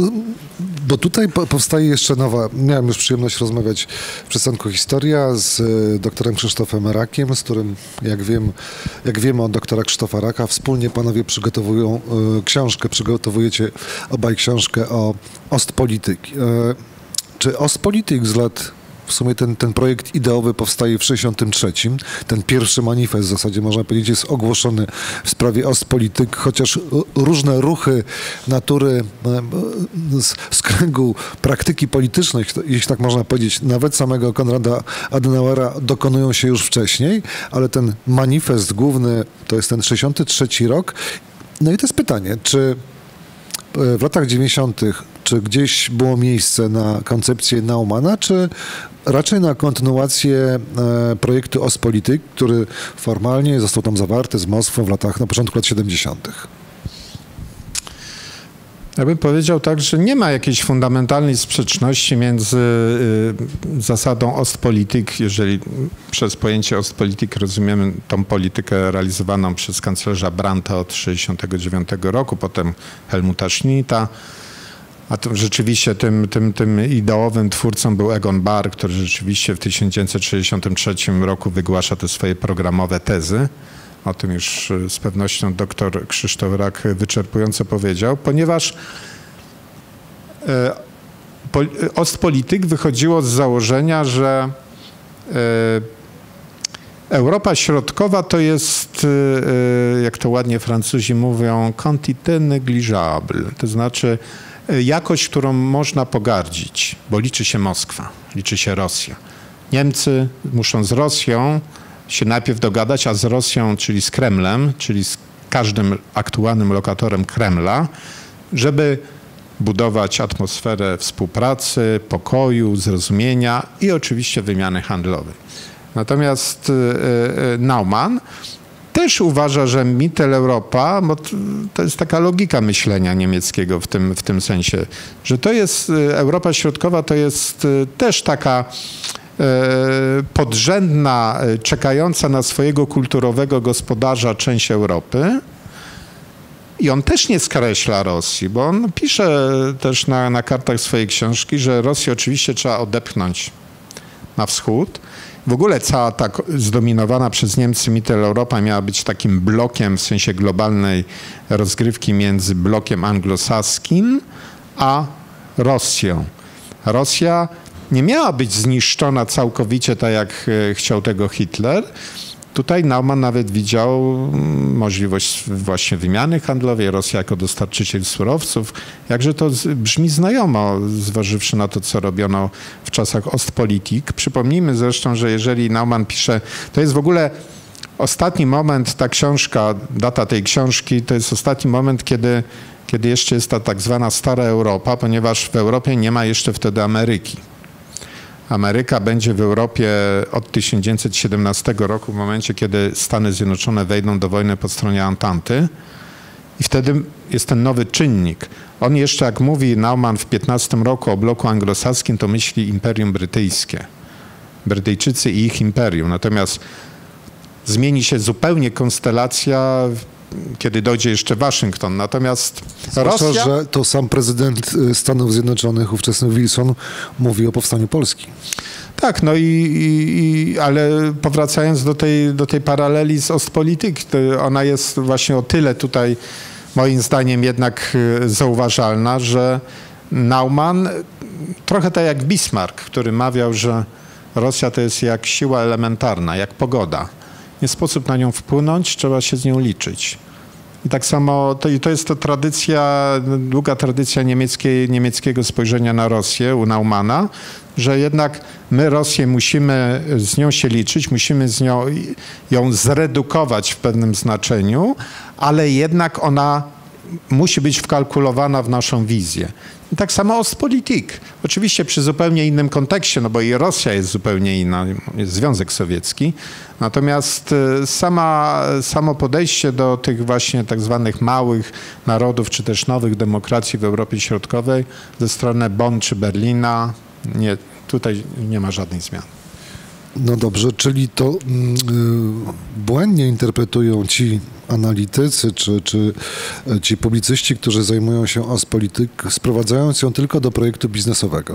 bo tutaj powstaje jeszcze nowa, miałem już przyjemność rozmawiać w przystanku Historia z doktorem Krzysztofem Rakiem, z którym, jak wiem, jak wiemy od doktora Krzysztofa Raka, wspólnie panowie przygotowują książkę, przygotowujecie obaj książkę o Ostpolitik. Czy Ostpolitik z lat... W sumie ten, ten projekt ideowy powstaje w sześćdziesiątym trzecim. Ten pierwszy manifest w zasadzie, można powiedzieć, jest ogłoszony w sprawie Ostpolitik, chociaż różne ruchy natury z, z kręgu praktyki politycznej, jeśli tak można powiedzieć, nawet samego Konrada Adenauera dokonują się już wcześniej, ale ten manifest główny to jest ten sześćdziesiąty trzeci rok. No i to jest pytanie, czy w latach dziewięćdziesiątych czy gdzieś było miejsce na koncepcję Naumana, czy raczej na kontynuację e, projektu Ostpolitik, który formalnie został tam zawarty z Moskwą w latach, na początku lat siedemdziesiątych? Ja bym powiedział tak, że nie ma jakiejś fundamentalnej sprzeczności między y, zasadą Ostpolitik, jeżeli przez pojęcie Ostpolitik rozumiemy tą politykę realizowaną przez kanclerza Brandta od tysiąc dziewięćset sześćdziesiątego dziewiątego roku, potem Helmuta Schmidta, a to rzeczywiście tym, tym, tym ideowym twórcą był Egon Bahr, który rzeczywiście w tysiąc dziewięćset sześćdziesiątym trzecim roku wygłasza te swoje programowe tezy. O tym już z pewnością doktor Krzysztof Rak wyczerpująco powiedział, ponieważ Ostpolitik wychodziło z założenia, że Europa Środkowa to jest, jak to ładnie Francuzi mówią, quantité négligeable, to znaczy jakość, którą można pogardzić, bo liczy się Moskwa, liczy się Rosja. Niemcy muszą z Rosją się najpierw dogadać, a z Rosją, czyli z Kremlem, czyli z każdym aktualnym lokatorem Kremla, żeby budować atmosferę współpracy, pokoju, zrozumienia i oczywiście wymiany handlowej. Natomiast Naumann też uważa, że Mitteleuropa, bo to jest taka logika myślenia niemieckiego w tym, w tym sensie, że to jest Europa Środkowa, to jest też taka podrzędna, czekająca na swojego kulturowego gospodarza część Europy. I on też nie skreśla Rosji, bo on pisze też na, na kartach swojej książki, że Rosję oczywiście trzeba odepchnąć na wschód. W ogóle cała ta zdominowana przez Niemcy Mitteleuropa miała być takim blokiem w sensie globalnej rozgrywki między blokiem anglosaskim a Rosją. Rosja nie miała być zniszczona całkowicie tak jak chciał tego Hitler. Tutaj Naumann nawet widział możliwość właśnie wymiany handlowej, Rosja jako dostarczyciel surowców. Jakże to brzmi znajomo, zważywszy na to, co robiono w czasach Ostpolitik. Przypomnijmy zresztą, że jeżeli Naumann pisze, to jest w ogóle ostatni moment, ta książka, data tej książki, to jest ostatni moment, kiedy, kiedy jeszcze jest ta tak zwana stara Europa, ponieważ w Europie nie ma jeszcze wtedy Ameryki. Ameryka będzie w Europie od tysiąc dziewięćset siedemnastego roku, w momencie, kiedy Stany Zjednoczone wejdą do wojny po stronie Antanty. I wtedy jest ten nowy czynnik. On jeszcze, jak mówi Naumann w piętnastym roku o bloku anglosaskim, to myśli Imperium Brytyjskie. Brytyjczycy i ich imperium. Natomiast zmieni się zupełnie konstelacja, kiedy dojdzie jeszcze Waszyngton. Natomiast Zwłaszcza, Rosja... że to sam prezydent Stanów Zjednoczonych, ówczesny Wilson, mówi o powstaniu Polski. Tak, no i, i, ale powracając do tej, do tej paraleli z Ostpolitik, ona jest właśnie o tyle tutaj moim zdaniem jednak zauważalna, że Naumann, trochę tak jak Bismarck, który mawiał, że Rosja to jest jak siła elementarna, jak pogoda. Nie sposób na nią wpłynąć, trzeba się z nią liczyć. I tak samo, to, to jest to tradycja, długa tradycja niemieckiej, niemieckiego spojrzenia na Rosję u Naumanna, że jednak my Rosję musimy z nią się liczyć, musimy z nią ją zredukować w pewnym znaczeniu, ale jednak ona musi być wkalkulowana w naszą wizję. I tak samo Ostpolitik. Oczywiście przy zupełnie innym kontekście, no bo i Rosja jest zupełnie inna, jest Związek Sowiecki. Natomiast sama, samo podejście do tych właśnie tak zwanych małych narodów, czy też nowych demokracji w Europie Środkowej ze strony Bonn czy Berlina, nie, tutaj nie ma żadnych zmian. No dobrze, czyli to yy, błędnie interpretują ci analitycy, czy, czy ci publicyści, którzy zajmują się Ostpolitik, sprowadzając ją tylko do projektu biznesowego.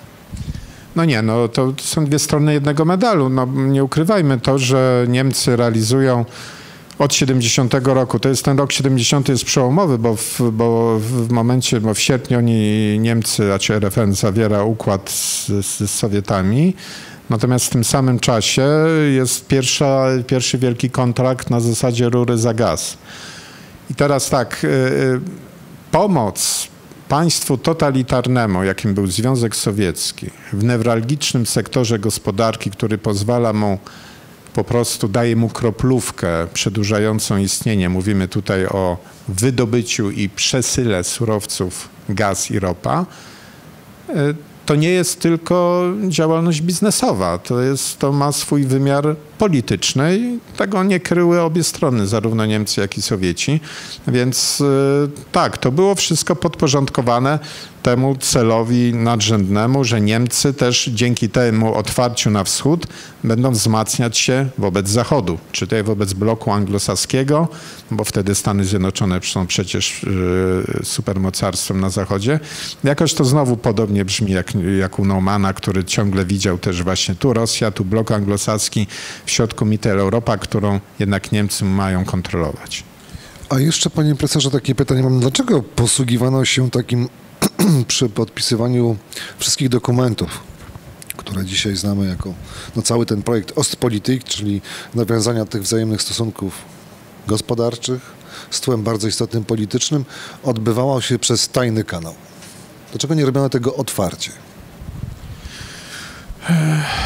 No nie, no to są dwie strony jednego medalu. No nie ukrywajmy to, że Niemcy realizują od siedemdziesiątego roku, to jest ten rok siedemdziesiąty jest przełomowy, bo w, bo w momencie, bo w sierpniu oni, Niemcy, a czy R F N zawiera układ z, z Sowietami. Natomiast w tym samym czasie jest pierwsza, pierwszy wielki kontrakt na zasadzie rury za gaz. I teraz tak, y, pomoc państwu totalitarnemu, jakim był Związek Sowiecki, w newralgicznym sektorze gospodarki, który pozwala mu, po prostu daje mu kroplówkę przedłużającą istnienie. Mówimy tutaj o wydobyciu i przesyle surowców gaz i ropa. Y, To nie jest tylko działalność biznesowa, to, jest, to ma swój wymiar polityczny i tego nie kryły obie strony, zarówno Niemcy, jak i Sowieci. Więc tak, to było wszystko podporządkowane temu celowi nadrzędnemu, że Niemcy też dzięki temu otwarciu na wschód będą wzmacniać się wobec Zachodu, czy tutaj wobec bloku anglosaskiego, bo wtedy Stany Zjednoczone są przecież supermocarstwem na Zachodzie. Jakoś to znowu podobnie brzmi jak, jak u Naumanna, który ciągle widział też właśnie tu Rosja, tu blok anglosaski, w środku Mitteleuropa, którą jednak Niemcy mają kontrolować. A jeszcze, panie profesorze, takie pytanie mam. Dlaczego posługiwano się takim przy podpisywaniu wszystkich dokumentów, które dzisiaj znamy jako no, cały ten projekt Ostpolitik, czyli nawiązania tych wzajemnych stosunków gospodarczych z tłem bardzo istotnym politycznym, odbywało się przez tajny kanał? Dlaczego nie robiono tego otwarcie?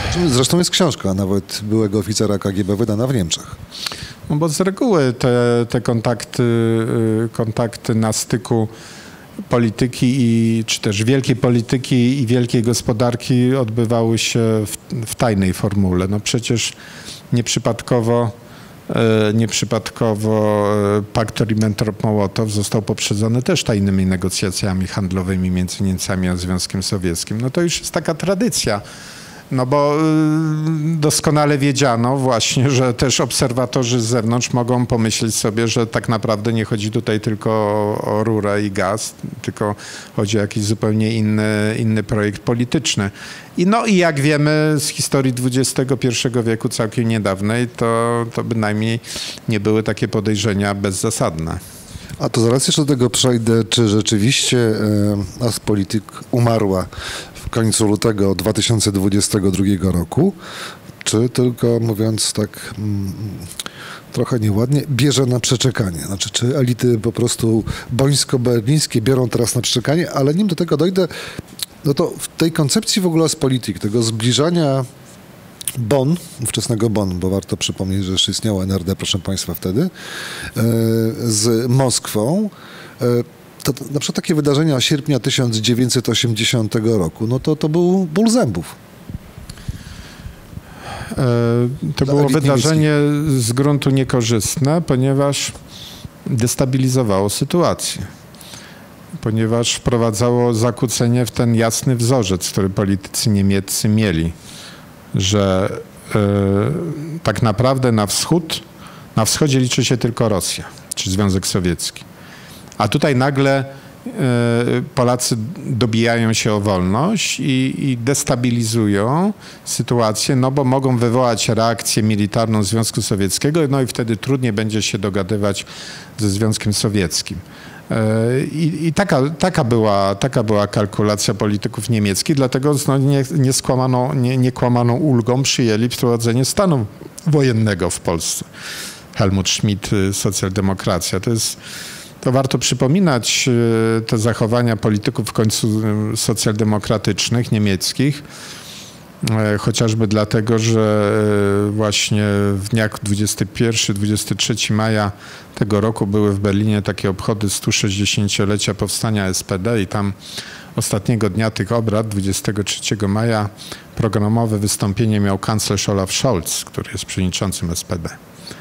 Zresztą jest książka nawet byłego oficera K G B wydana w Niemczech. No bo z reguły te, te kontakty, kontakty na styku polityki i, czy też wielkiej polityki i wielkiej gospodarki odbywały się w, w tajnej formule. No przecież nieprzypadkowo, nieprzypadkowo pakt Ribbentrop-Mołotow został poprzedzony też tajnymi negocjacjami handlowymi między Niemcami a Związkiem Sowieckim. No to już jest taka tradycja. No bo doskonale wiedziano właśnie, że też obserwatorzy z zewnątrz mogą pomyśleć sobie, że tak naprawdę nie chodzi tutaj tylko o, o rurę i gaz, tylko chodzi o jakiś zupełnie inny, inny projekt polityczny. I no i jak wiemy z historii dwudziestego pierwszego wieku całkiem niedawnej, to, to bynajmniej nie były takie podejrzenia bezzasadne. A to zaraz jeszcze do tego przejdę, czy rzeczywiście e, Ostpolitik umarła w końcu lutego dwa tysiące dwudziestego drugiego roku, czy tylko, mówiąc tak mm, trochę nieładnie, bierze na przeczekanie. Znaczy, czy elity po prostu bońsko-berlińskie biorą teraz na przeczekanie, ale nim do tego dojdę, no to w tej koncepcji w ogóle Ostpolitik, tego zbliżania Bonn, ówczesnego Bonn, bo warto przypomnieć, że jeszcze istniało N R D, proszę Państwa, wtedy, z Moskwą. To, to na przykład takie wydarzenia sierpnia tysiąc dziewięćset osiemdziesiątego roku, no to to był ból zębów. To było wydarzenie z gruntu niekorzystne, ponieważ destabilizowało sytuację. Ponieważ wprowadzało zakłócenie w ten jasny wzorzec, który politycy niemieccy mieli, że y, tak naprawdę na wschód, na wschodzie liczy się tylko Rosja, czy Związek Sowiecki. A tutaj nagle y, Polacy dobijają się o wolność i, i destabilizują sytuację, no bo mogą wywołać reakcję militarną Związku Sowieckiego, no i wtedy trudniej będzie się dogadywać ze Związkiem Sowieckim. I, i taka, taka, była, taka była kalkulacja polityków niemieckich, dlatego no, nie, nie, skłamaną, nie, nie kłamaną ulgą przyjęli wprowadzenie stanu wojennego w Polsce. Helmut Schmidt, socjaldemokracja. To jest, to warto przypominać te zachowania polityków w końcu socjaldemokratycznych, niemieckich, chociażby dlatego, że właśnie w dniach dwudziestego pierwszego do dwudziestego trzeciego maja tego roku były w Berlinie takie obchody stu sześćdziesięciolecia powstania S P D i tam ostatniego dnia tych obrad, dwudziestego trzeciego maja, programowe wystąpienie miał kanclerz Olaf Scholz, który jest przewodniczącym S P D.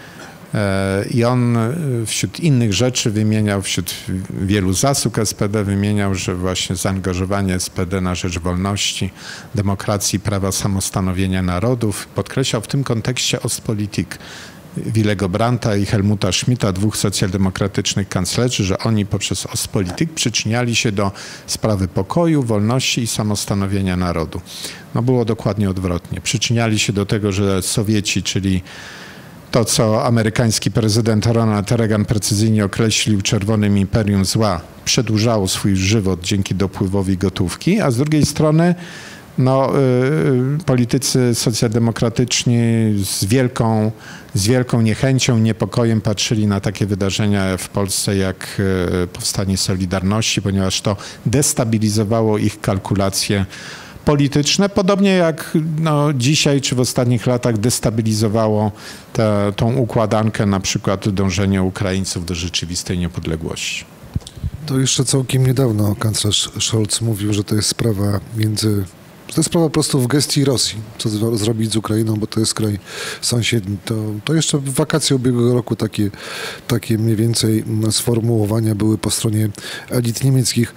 I on wśród innych rzeczy wymieniał, wśród wielu zasług S P D wymieniał, że właśnie zaangażowanie S P D na rzecz wolności, demokracji, prawa samostanowienia narodów. Podkreślał w tym kontekście Ostpolitik Willego Brandta i Helmuta Schmidta, dwóch socjaldemokratycznych kanclerzy, że oni poprzez Ostpolitik przyczyniali się do sprawy pokoju, wolności i samostanowienia narodu. No było dokładnie odwrotnie. Przyczyniali się do tego, że Sowieci, czyli to, co amerykański prezydent Ronald Reagan precyzyjnie określił czerwonym imperium zła, przedłużało swój żywot dzięki dopływowi gotówki, a z drugiej strony no, y, politycy socjaldemokratyczni z wielką, z wielką niechęcią, niepokojem patrzyli na takie wydarzenia w Polsce jak y, powstanie Solidarności, ponieważ to destabilizowało ich kalkulacje polityczne, podobnie jak no, dzisiaj czy w ostatnich latach destabilizowało te, tą układankę, na przykład dążenie Ukraińców do rzeczywistej niepodległości. To jeszcze całkiem niedawno kanclerz Scholz mówił, że to jest sprawa między... To jest sprawa po prostu w gestii Rosji, co z, zrobić z Ukrainą, bo to jest kraj sąsiedni. To, to jeszcze w wakacje ubiegłego roku takie, takie mniej więcej sformułowania były po stronie elit niemieckich.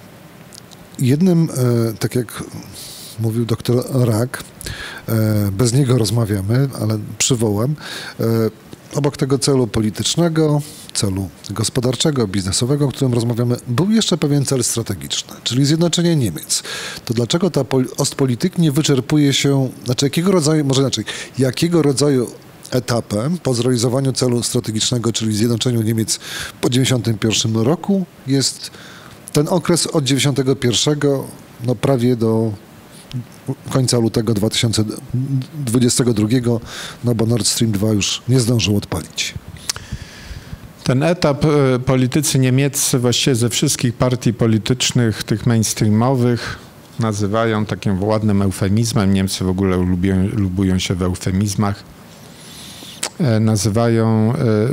Jednym, tak jak mówił doktor Rak, bez niego rozmawiamy, ale przywołam, obok tego celu politycznego, celu gospodarczego, biznesowego, o którym rozmawiamy, był jeszcze pewien cel strategiczny, czyli zjednoczenie Niemiec. To dlaczego ta Ostpolitik nie wyczerpuje się, znaczy jakiego rodzaju, może inaczej, jakiego rodzaju etapem po zrealizowaniu celu strategicznego, czyli zjednoczeniu Niemiec po dziewięćdziesiątym pierwszym roku jest ten okres od dziewięćdziesiątego pierwszego no prawie do końca lutego dwa tysiące dwudziestego drugiego, no bo Nord Stream dwa już nie zdążył odpalić. Ten etap politycy niemieccy właściwie ze wszystkich partii politycznych, tych mainstreamowych, nazywają takim ładnym eufemizmem, Niemcy w ogóle lubią, lubują się w eufemizmach, nazywają,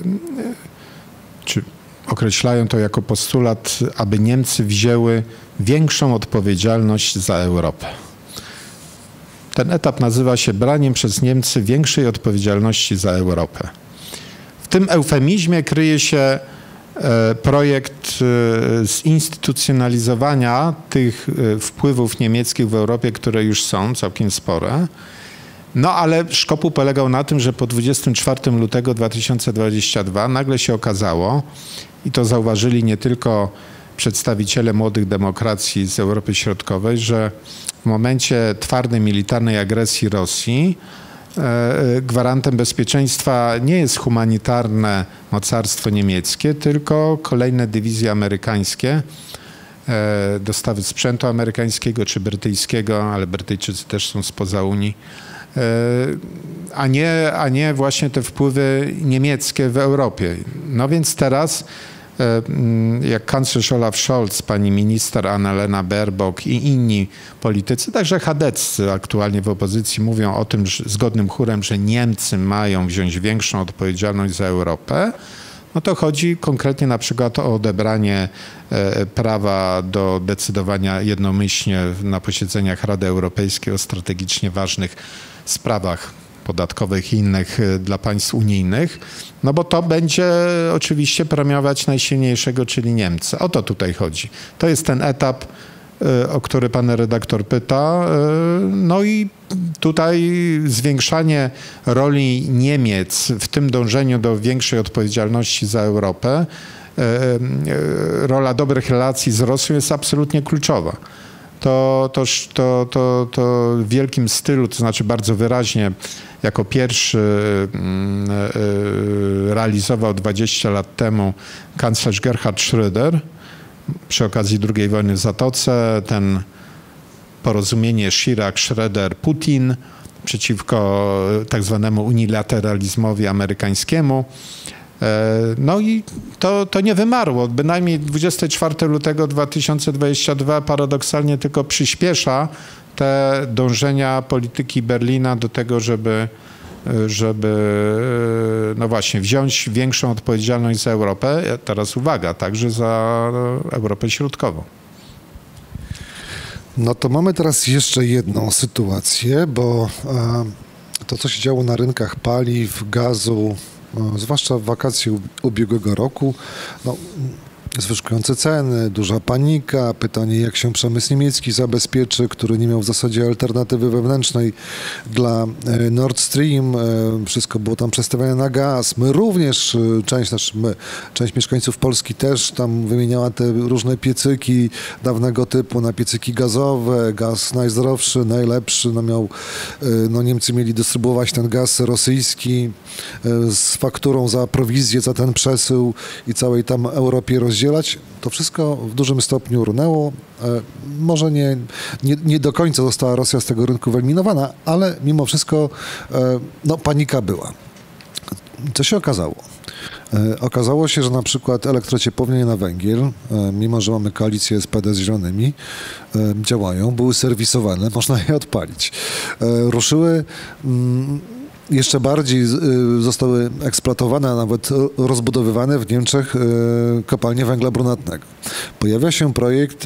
czy określają to jako postulat, aby Niemcy wzięły większą odpowiedzialność za Europę. Ten etap nazywa się braniem przez Niemcy większej odpowiedzialności za Europę. W tym eufemizmie kryje się projekt zinstytucjonalizowania tych wpływów niemieckich w Europie, które już są całkiem spore. No ale szkopuł polegał na tym, że po dwudziestego czwartego lutego dwa tysiące dwudziestego drugiego nagle się okazało, i to zauważyli nie tylko przedstawiciele młodych demokracji z Europy Środkowej, że w momencie twardej militarnej agresji Rosji gwarantem bezpieczeństwa nie jest humanitarne mocarstwo niemieckie, tylko kolejne dywizje amerykańskie, dostawy sprzętu amerykańskiego czy brytyjskiego, ale Brytyjczycy też są spoza Unii, a nie, a nie właśnie te wpływy niemieckie w Europie. No więc teraz, jak kanclerz Olaf Scholz, pani minister Annalena Baerbock i inni politycy, także chadeccy aktualnie w opozycji, mówią o tym że, zgodnym chórem, że Niemcy mają wziąć większą odpowiedzialność za Europę, no to chodzi konkretnie na przykład o odebranie prawa do decydowania jednomyślnie na posiedzeniach Rady Europejskiej o strategicznie ważnych sprawach podatkowych i innych dla państw unijnych, no bo to będzie oczywiście premiować najsilniejszego, czyli Niemcy. O to tutaj chodzi. To jest ten etap, o który pan redaktor pyta. No i tutaj zwiększanie roli Niemiec w tym dążeniu do większej odpowiedzialności za Europę, rola dobrych relacji z Rosją jest absolutnie kluczowa. To, to, to, to, to w wielkim stylu, to znaczy bardzo wyraźnie, jako pierwszy realizował dwadzieścia lat temu kanclerz Gerhard Schröder przy okazji drugiej wojny w Zatoce, ten porozumienie Chirac-Schröder-Putin przeciwko tak zwanemu unilateralizmowi amerykańskiemu. No i to, to nie wymarło. Bynajmniej dwudziestego czwartego lutego dwa tysiące dwudziestego drugiego paradoksalnie tylko przyspiesza te dążenia polityki Berlina do tego, żeby, żeby no właśnie wziąć większą odpowiedzialność za Europę. Teraz uwaga, także za Europę Środkową. No to mamy teraz jeszcze jedną sytuację, bo e, to, co się działo na rynkach paliw, gazu, no, zwłaszcza w wakacje ubiegłego roku, no, zwyżkujące ceny, duża panika, pytanie, jak się przemysł niemiecki zabezpieczy, który nie miał w zasadzie alternatywy wewnętrznej dla Nord Stream. Wszystko było tam przestawiane na gaz. My również, część, znaczy my, część mieszkańców Polski też tam wymieniała te różne piecyki dawnego typu na piecyki gazowe, gaz najzdrowszy, najlepszy. No, miał, no Niemcy mieli dystrybuować ten gaz rosyjski z fakturą za prowizję, za ten przesył i całej tam Europie rozdzielać. To wszystko w dużym stopniu runęło. Może nie, nie, nie do końca została Rosja z tego rynku wyeliminowana, ale mimo wszystko no, panika była. Co się okazało? Okazało się, że na przykład elektrociepłownie na węgiel, mimo że mamy koalicję S P D z Zielonymi, działają, były serwisowane, można je odpalić. Ruszyły... Jeszcze bardziej zostały eksploatowane, a nawet rozbudowywane w Niemczech kopalnie węgla brunatnego. Pojawia się projekt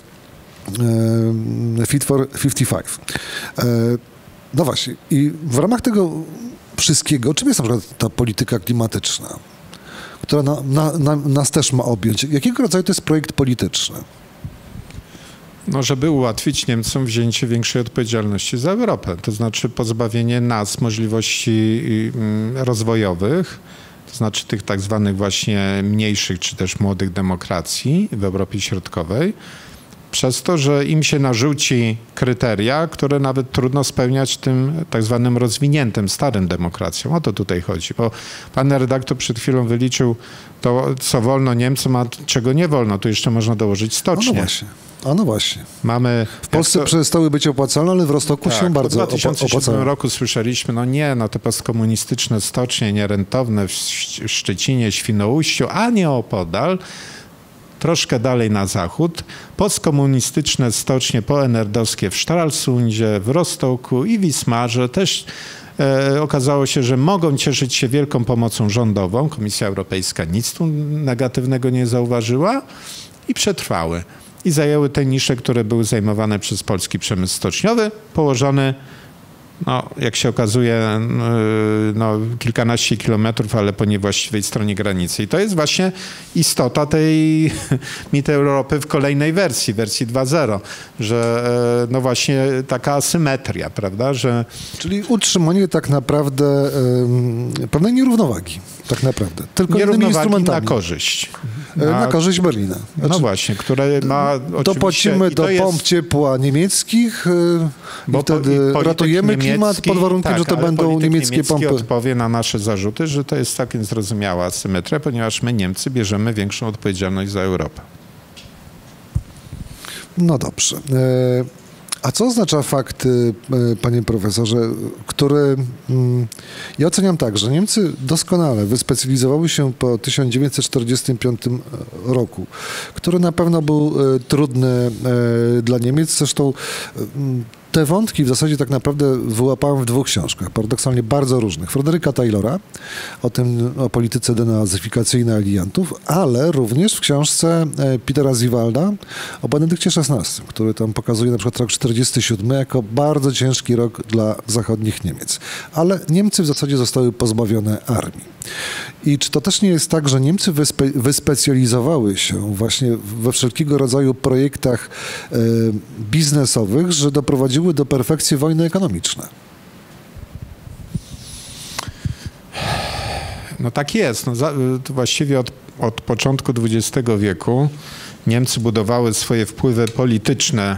Fit for pięćdziesiąt pięć. No właśnie, i w ramach tego wszystkiego, czym jest na przykład ta polityka klimatyczna, która na, na, na, nas też ma objąć? Jakiego rodzaju to jest projekt polityczny? No, żeby ułatwić Niemcom wzięcie większej odpowiedzialności za Europę, to znaczy pozbawienie nas możliwości rozwojowych, to znaczy tych tak zwanych właśnie mniejszych czy też młodych demokracji w Europie Środkowej, przez to, że im się narzuci kryteria, które nawet trudno spełniać tym tak zwanym rozwiniętym, starym demokracjom. O to tutaj chodzi, bo pan redaktor przed chwilą wyliczył to, co wolno Niemcom, a czego nie wolno. Tu jeszcze można dołożyć stocznie. No właśnie. A no właśnie. Mamy, w Polsce to, przestały być opłacalne, ale w Rostoku tak, się bardzo opłacały. W dwa tysiące siódmym roku słyszeliśmy, no nie, no te postkomunistyczne stocznie nierentowne w Szczecinie, Świnoujściu, a nie opodal. troszkę dalej na zachód, postkomunistyczne stocznie poenerdowskie w Stralsundzie, w Rostoku i Wismarze też e, okazało się, że mogą cieszyć się wielką pomocą rządową. Komisja Europejska nic tu negatywnego nie zauważyła i przetrwały. I zajęły te nisze, które były zajmowane przez polski przemysł stoczniowy, położony, no, jak się okazuje, no, kilkanaście kilometrów, ale po niewłaściwej stronie granicy. I to jest właśnie istota tej mity Europy w kolejnej wersji, wersji dwa zero, że no właśnie taka asymetria, prawda, że... Czyli utrzymanie tak naprawdę um, pewnej nierównowagi, tak naprawdę. Tylko innymi instrumentami. Na korzyść. Na, na korzyść Berlina. Znaczy, no właśnie, które ma dopłacimy do jest, pomp ciepła niemieckich bo i wtedy po, ratujemy klimat pod warunkiem, tak, że to będą niemieckie pompy. Odpowie na nasze zarzuty, że to jest całkiem zrozumiała asymetria, ponieważ my Niemcy bierzemy większą odpowiedzialność za Europę. No dobrze. A co oznacza fakt, panie profesorze, który ja oceniam tak, że Niemcy doskonale wyspecjalizowały się po tysiąc dziewięćset czterdziestym piątym roku, który na pewno był trudny dla Niemiec. Zresztą te wątki w zasadzie tak naprawdę wyłapałem w dwóch książkach, paradoksalnie bardzo różnych. Fryderyka Taylora, o tym, o polityce denazyfikacyjnej aliantów, ale również w książce Petera Ziewalda o Benedykcie szesnastym, który tam pokazuje na przykład rok czterdziesty siódmy jako bardzo ciężki rok dla zachodnich Niemiec. Ale Niemcy w zasadzie zostały pozbawione armii. I czy to też nie jest tak, że Niemcy wyspe wyspecjalizowały się właśnie we wszelkiego rodzaju projektach e, biznesowych, że doprowadziły do perfekcji wojny ekonomiczne? No tak jest. No, za, to właściwie od, od początku dwudziestego wieku Niemcy budowały swoje wpływy polityczne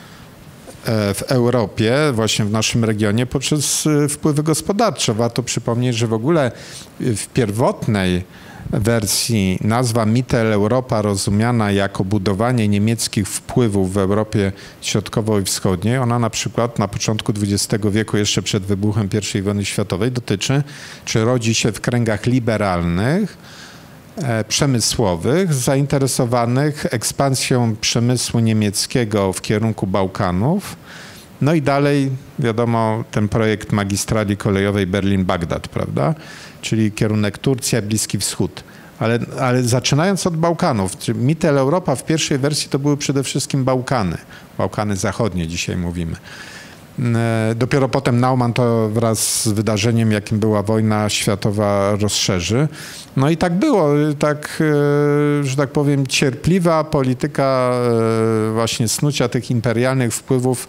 w Europie, właśnie w naszym regionie, poprzez wpływy gospodarcze. Warto przypomnieć, że w ogóle w pierwotnej wersji nazwa Mitteleuropa rozumiana jako budowanie niemieckich wpływów w Europie Środkowo- i Wschodniej, ona na przykład na początku dwudziestego wieku, jeszcze przed wybuchem pierwszej wojny światowej, dotyczy, czy rodzi się w kręgach liberalnych, przemysłowych, zainteresowanych ekspansją przemysłu niemieckiego w kierunku Bałkanów. No i dalej, wiadomo, ten projekt magistrali kolejowej Berlin-Bagdad, prawda? Czyli kierunek Turcja, Bliski Wschód. Ale, ale zaczynając od Bałkanów, Mitteleuropa w pierwszej wersji to były przede wszystkim Bałkany. Bałkany zachodnie dzisiaj mówimy. Dopiero potem Naumann to wraz z wydarzeniem, jakim była wojna światowa, rozszerzy. No i tak było, tak, że tak powiem, cierpliwa polityka właśnie snucia tych imperialnych wpływów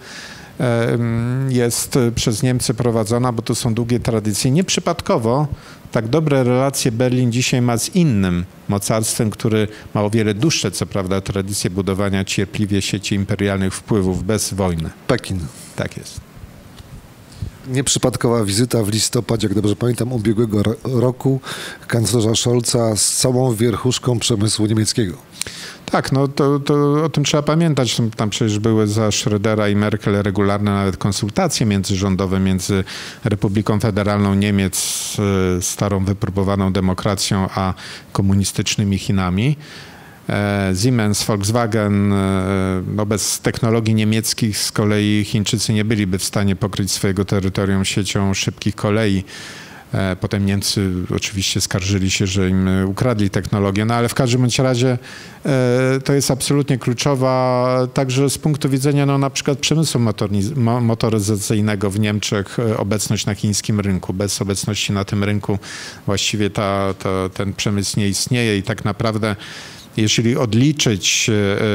jest przez Niemcy prowadzona, bo to są długie tradycje. Nieprzypadkowo tak dobre relacje Berlin dzisiaj ma z innym mocarstwem, który ma o wiele dłuższe, co prawda, tradycje budowania cierpliwie sieci imperialnych wpływów bez wojny. Pekin. Tak jest. Nieprzypadkowa wizyta w listopadzie, jak dobrze pamiętam, ubiegłego roku kanclerza Scholza z całą wierchuszką przemysłu niemieckiego. Tak, no to, to o tym trzeba pamiętać. Tam przecież były za Schrödera i Merkel regularne nawet konsultacje międzyrządowe między Republiką Federalną Niemiec, starą wypróbowaną demokracją, a komunistycznymi Chinami. Siemens, Volkswagen, no bez technologii niemieckich z kolei Chińczycy nie byliby w stanie pokryć swojego terytorium siecią szybkich kolei. Potem Niemcy oczywiście skarżyli się, że im ukradli technologię, no ale w każdym bądź razie to jest absolutnie kluczowa także z punktu widzenia no, na przykład przemysłu motoryzacyjnego w Niemczech obecność na chińskim rynku. Bez obecności na tym rynku właściwie ta, ta, ten przemysł nie istnieje i tak naprawdę jeśli odliczyć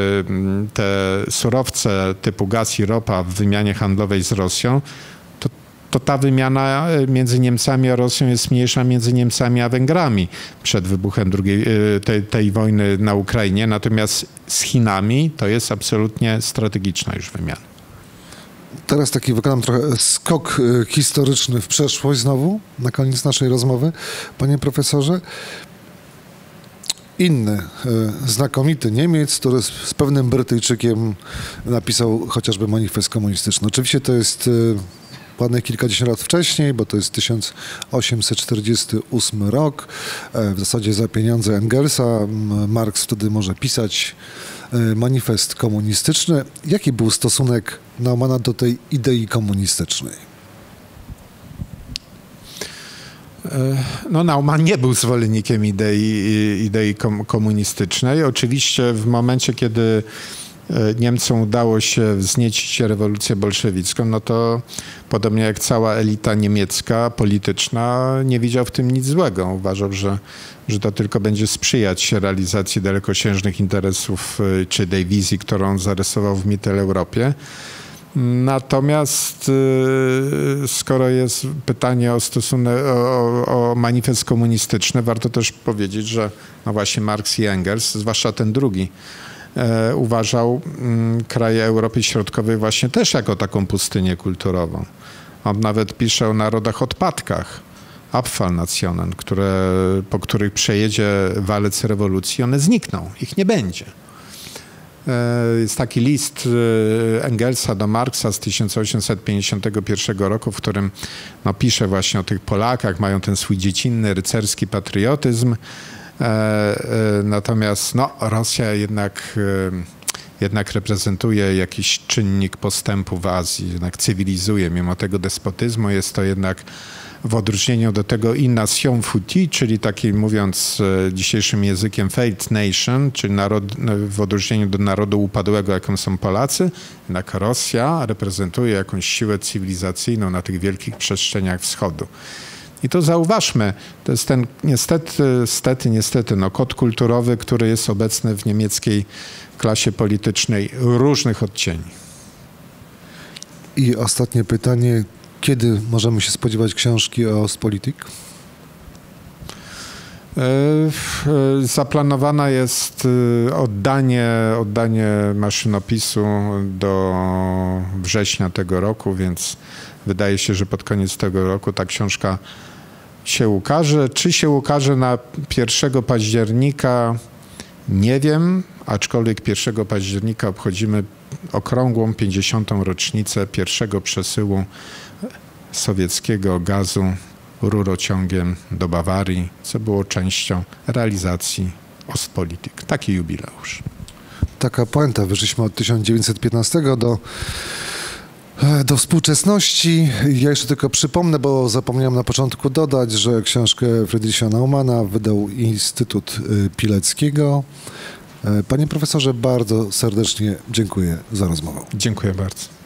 te surowce typu gaz i ropa w wymianie handlowej z Rosją, to, to ta wymiana między Niemcami a Rosją jest mniejsza między Niemcami a Węgrami przed wybuchem drugiej, tej, tej wojny na Ukrainie. Natomiast z Chinami to jest absolutnie strategiczna już wymiana. Teraz taki wykonam trochę skok historyczny w przeszłość znowu, na koniec naszej rozmowy, panie profesorze. Inny, e, znakomity Niemiec, który z, z pewnym Brytyjczykiem napisał chociażby manifest komunistyczny. Oczywiście to jest e, ładnych kilkadziesiąt lat wcześniej, bo to jest tysiąc osiemset czterdziesty ósmy rok. W zasadzie za pieniądze Engelsa Marks wtedy może pisać manifest komunistyczny. Jaki był stosunek Naumana do tej idei komunistycznej? No, Naumann nie był zwolennikiem idei, idei komunistycznej. Oczywiście w momencie, kiedy Niemcom udało się wzniecić rewolucję bolszewicką, no to podobnie jak cała elita niemiecka, polityczna, nie widział w tym nic złego. Uważał, że, że to tylko będzie sprzyjać realizacji dalekosiężnych interesów czy tej wizji, którą zarysował w Mitteleuropie. Natomiast skoro jest pytanie o stosunek, o, o manifest komunistyczny, warto też powiedzieć, że no właśnie Marks i Engels, zwłaszcza ten drugi, e, uważał m, kraje Europy Środkowej właśnie też jako taką pustynię kulturową. On nawet pisze o narodach odpadkach, Abfallnationen, które, po których przejedzie walec rewolucji, one znikną, ich nie będzie. Jest taki list Engelsa do Marksa z tysiąc osiemset pięćdziesiątego pierwszego roku, w którym no, pisze właśnie o tych Polakach, mają ten swój dziecinny, rycerski patriotyzm. Natomiast no, Rosja jednak, jednak reprezentuje jakiś czynnik postępu w Azji, jednak cywilizuje. Mimo tego despotyzmu jest to jednak w odróżnieniu do tego i nation foutie, czyli taki, mówiąc dzisiejszym językiem, failed nation, czyli narod, w odróżnieniu do narodu upadłego, jakim są Polacy, jednak Rosja reprezentuje jakąś siłę cywilizacyjną na tych wielkich przestrzeniach wschodu. I to zauważmy, to jest ten niestety, niestety, niestety no, kod kulturowy, który jest obecny w niemieckiej klasie politycznej różnych odcieni. I ostatnie pytanie. Kiedy możemy się spodziewać książki o Ostpolitik? Zaplanowana jest oddanie, oddanie maszynopisu do września tego roku, więc wydaje się, że pod koniec tego roku ta książka się ukaże. Czy się ukaże na pierwszego października? Nie wiem, aczkolwiek pierwszego października obchodzimy okrągłą pięćdziesiątą rocznicę pierwszego przesyłu sowieckiego gazu rurociągiem do Bawarii, co było częścią realizacji Ostpolitik. Taki jubileusz. Taka puenta. Wyszliśmy od tysiąc dziewięćset piętnastego do, do współczesności. Ja jeszcze tylko przypomnę, bo zapomniałem na początku dodać, że książkę Friedricha Naumana wydał Instytut Pileckiego. Panie profesorze, bardzo serdecznie dziękuję za rozmowę. Dziękuję bardzo.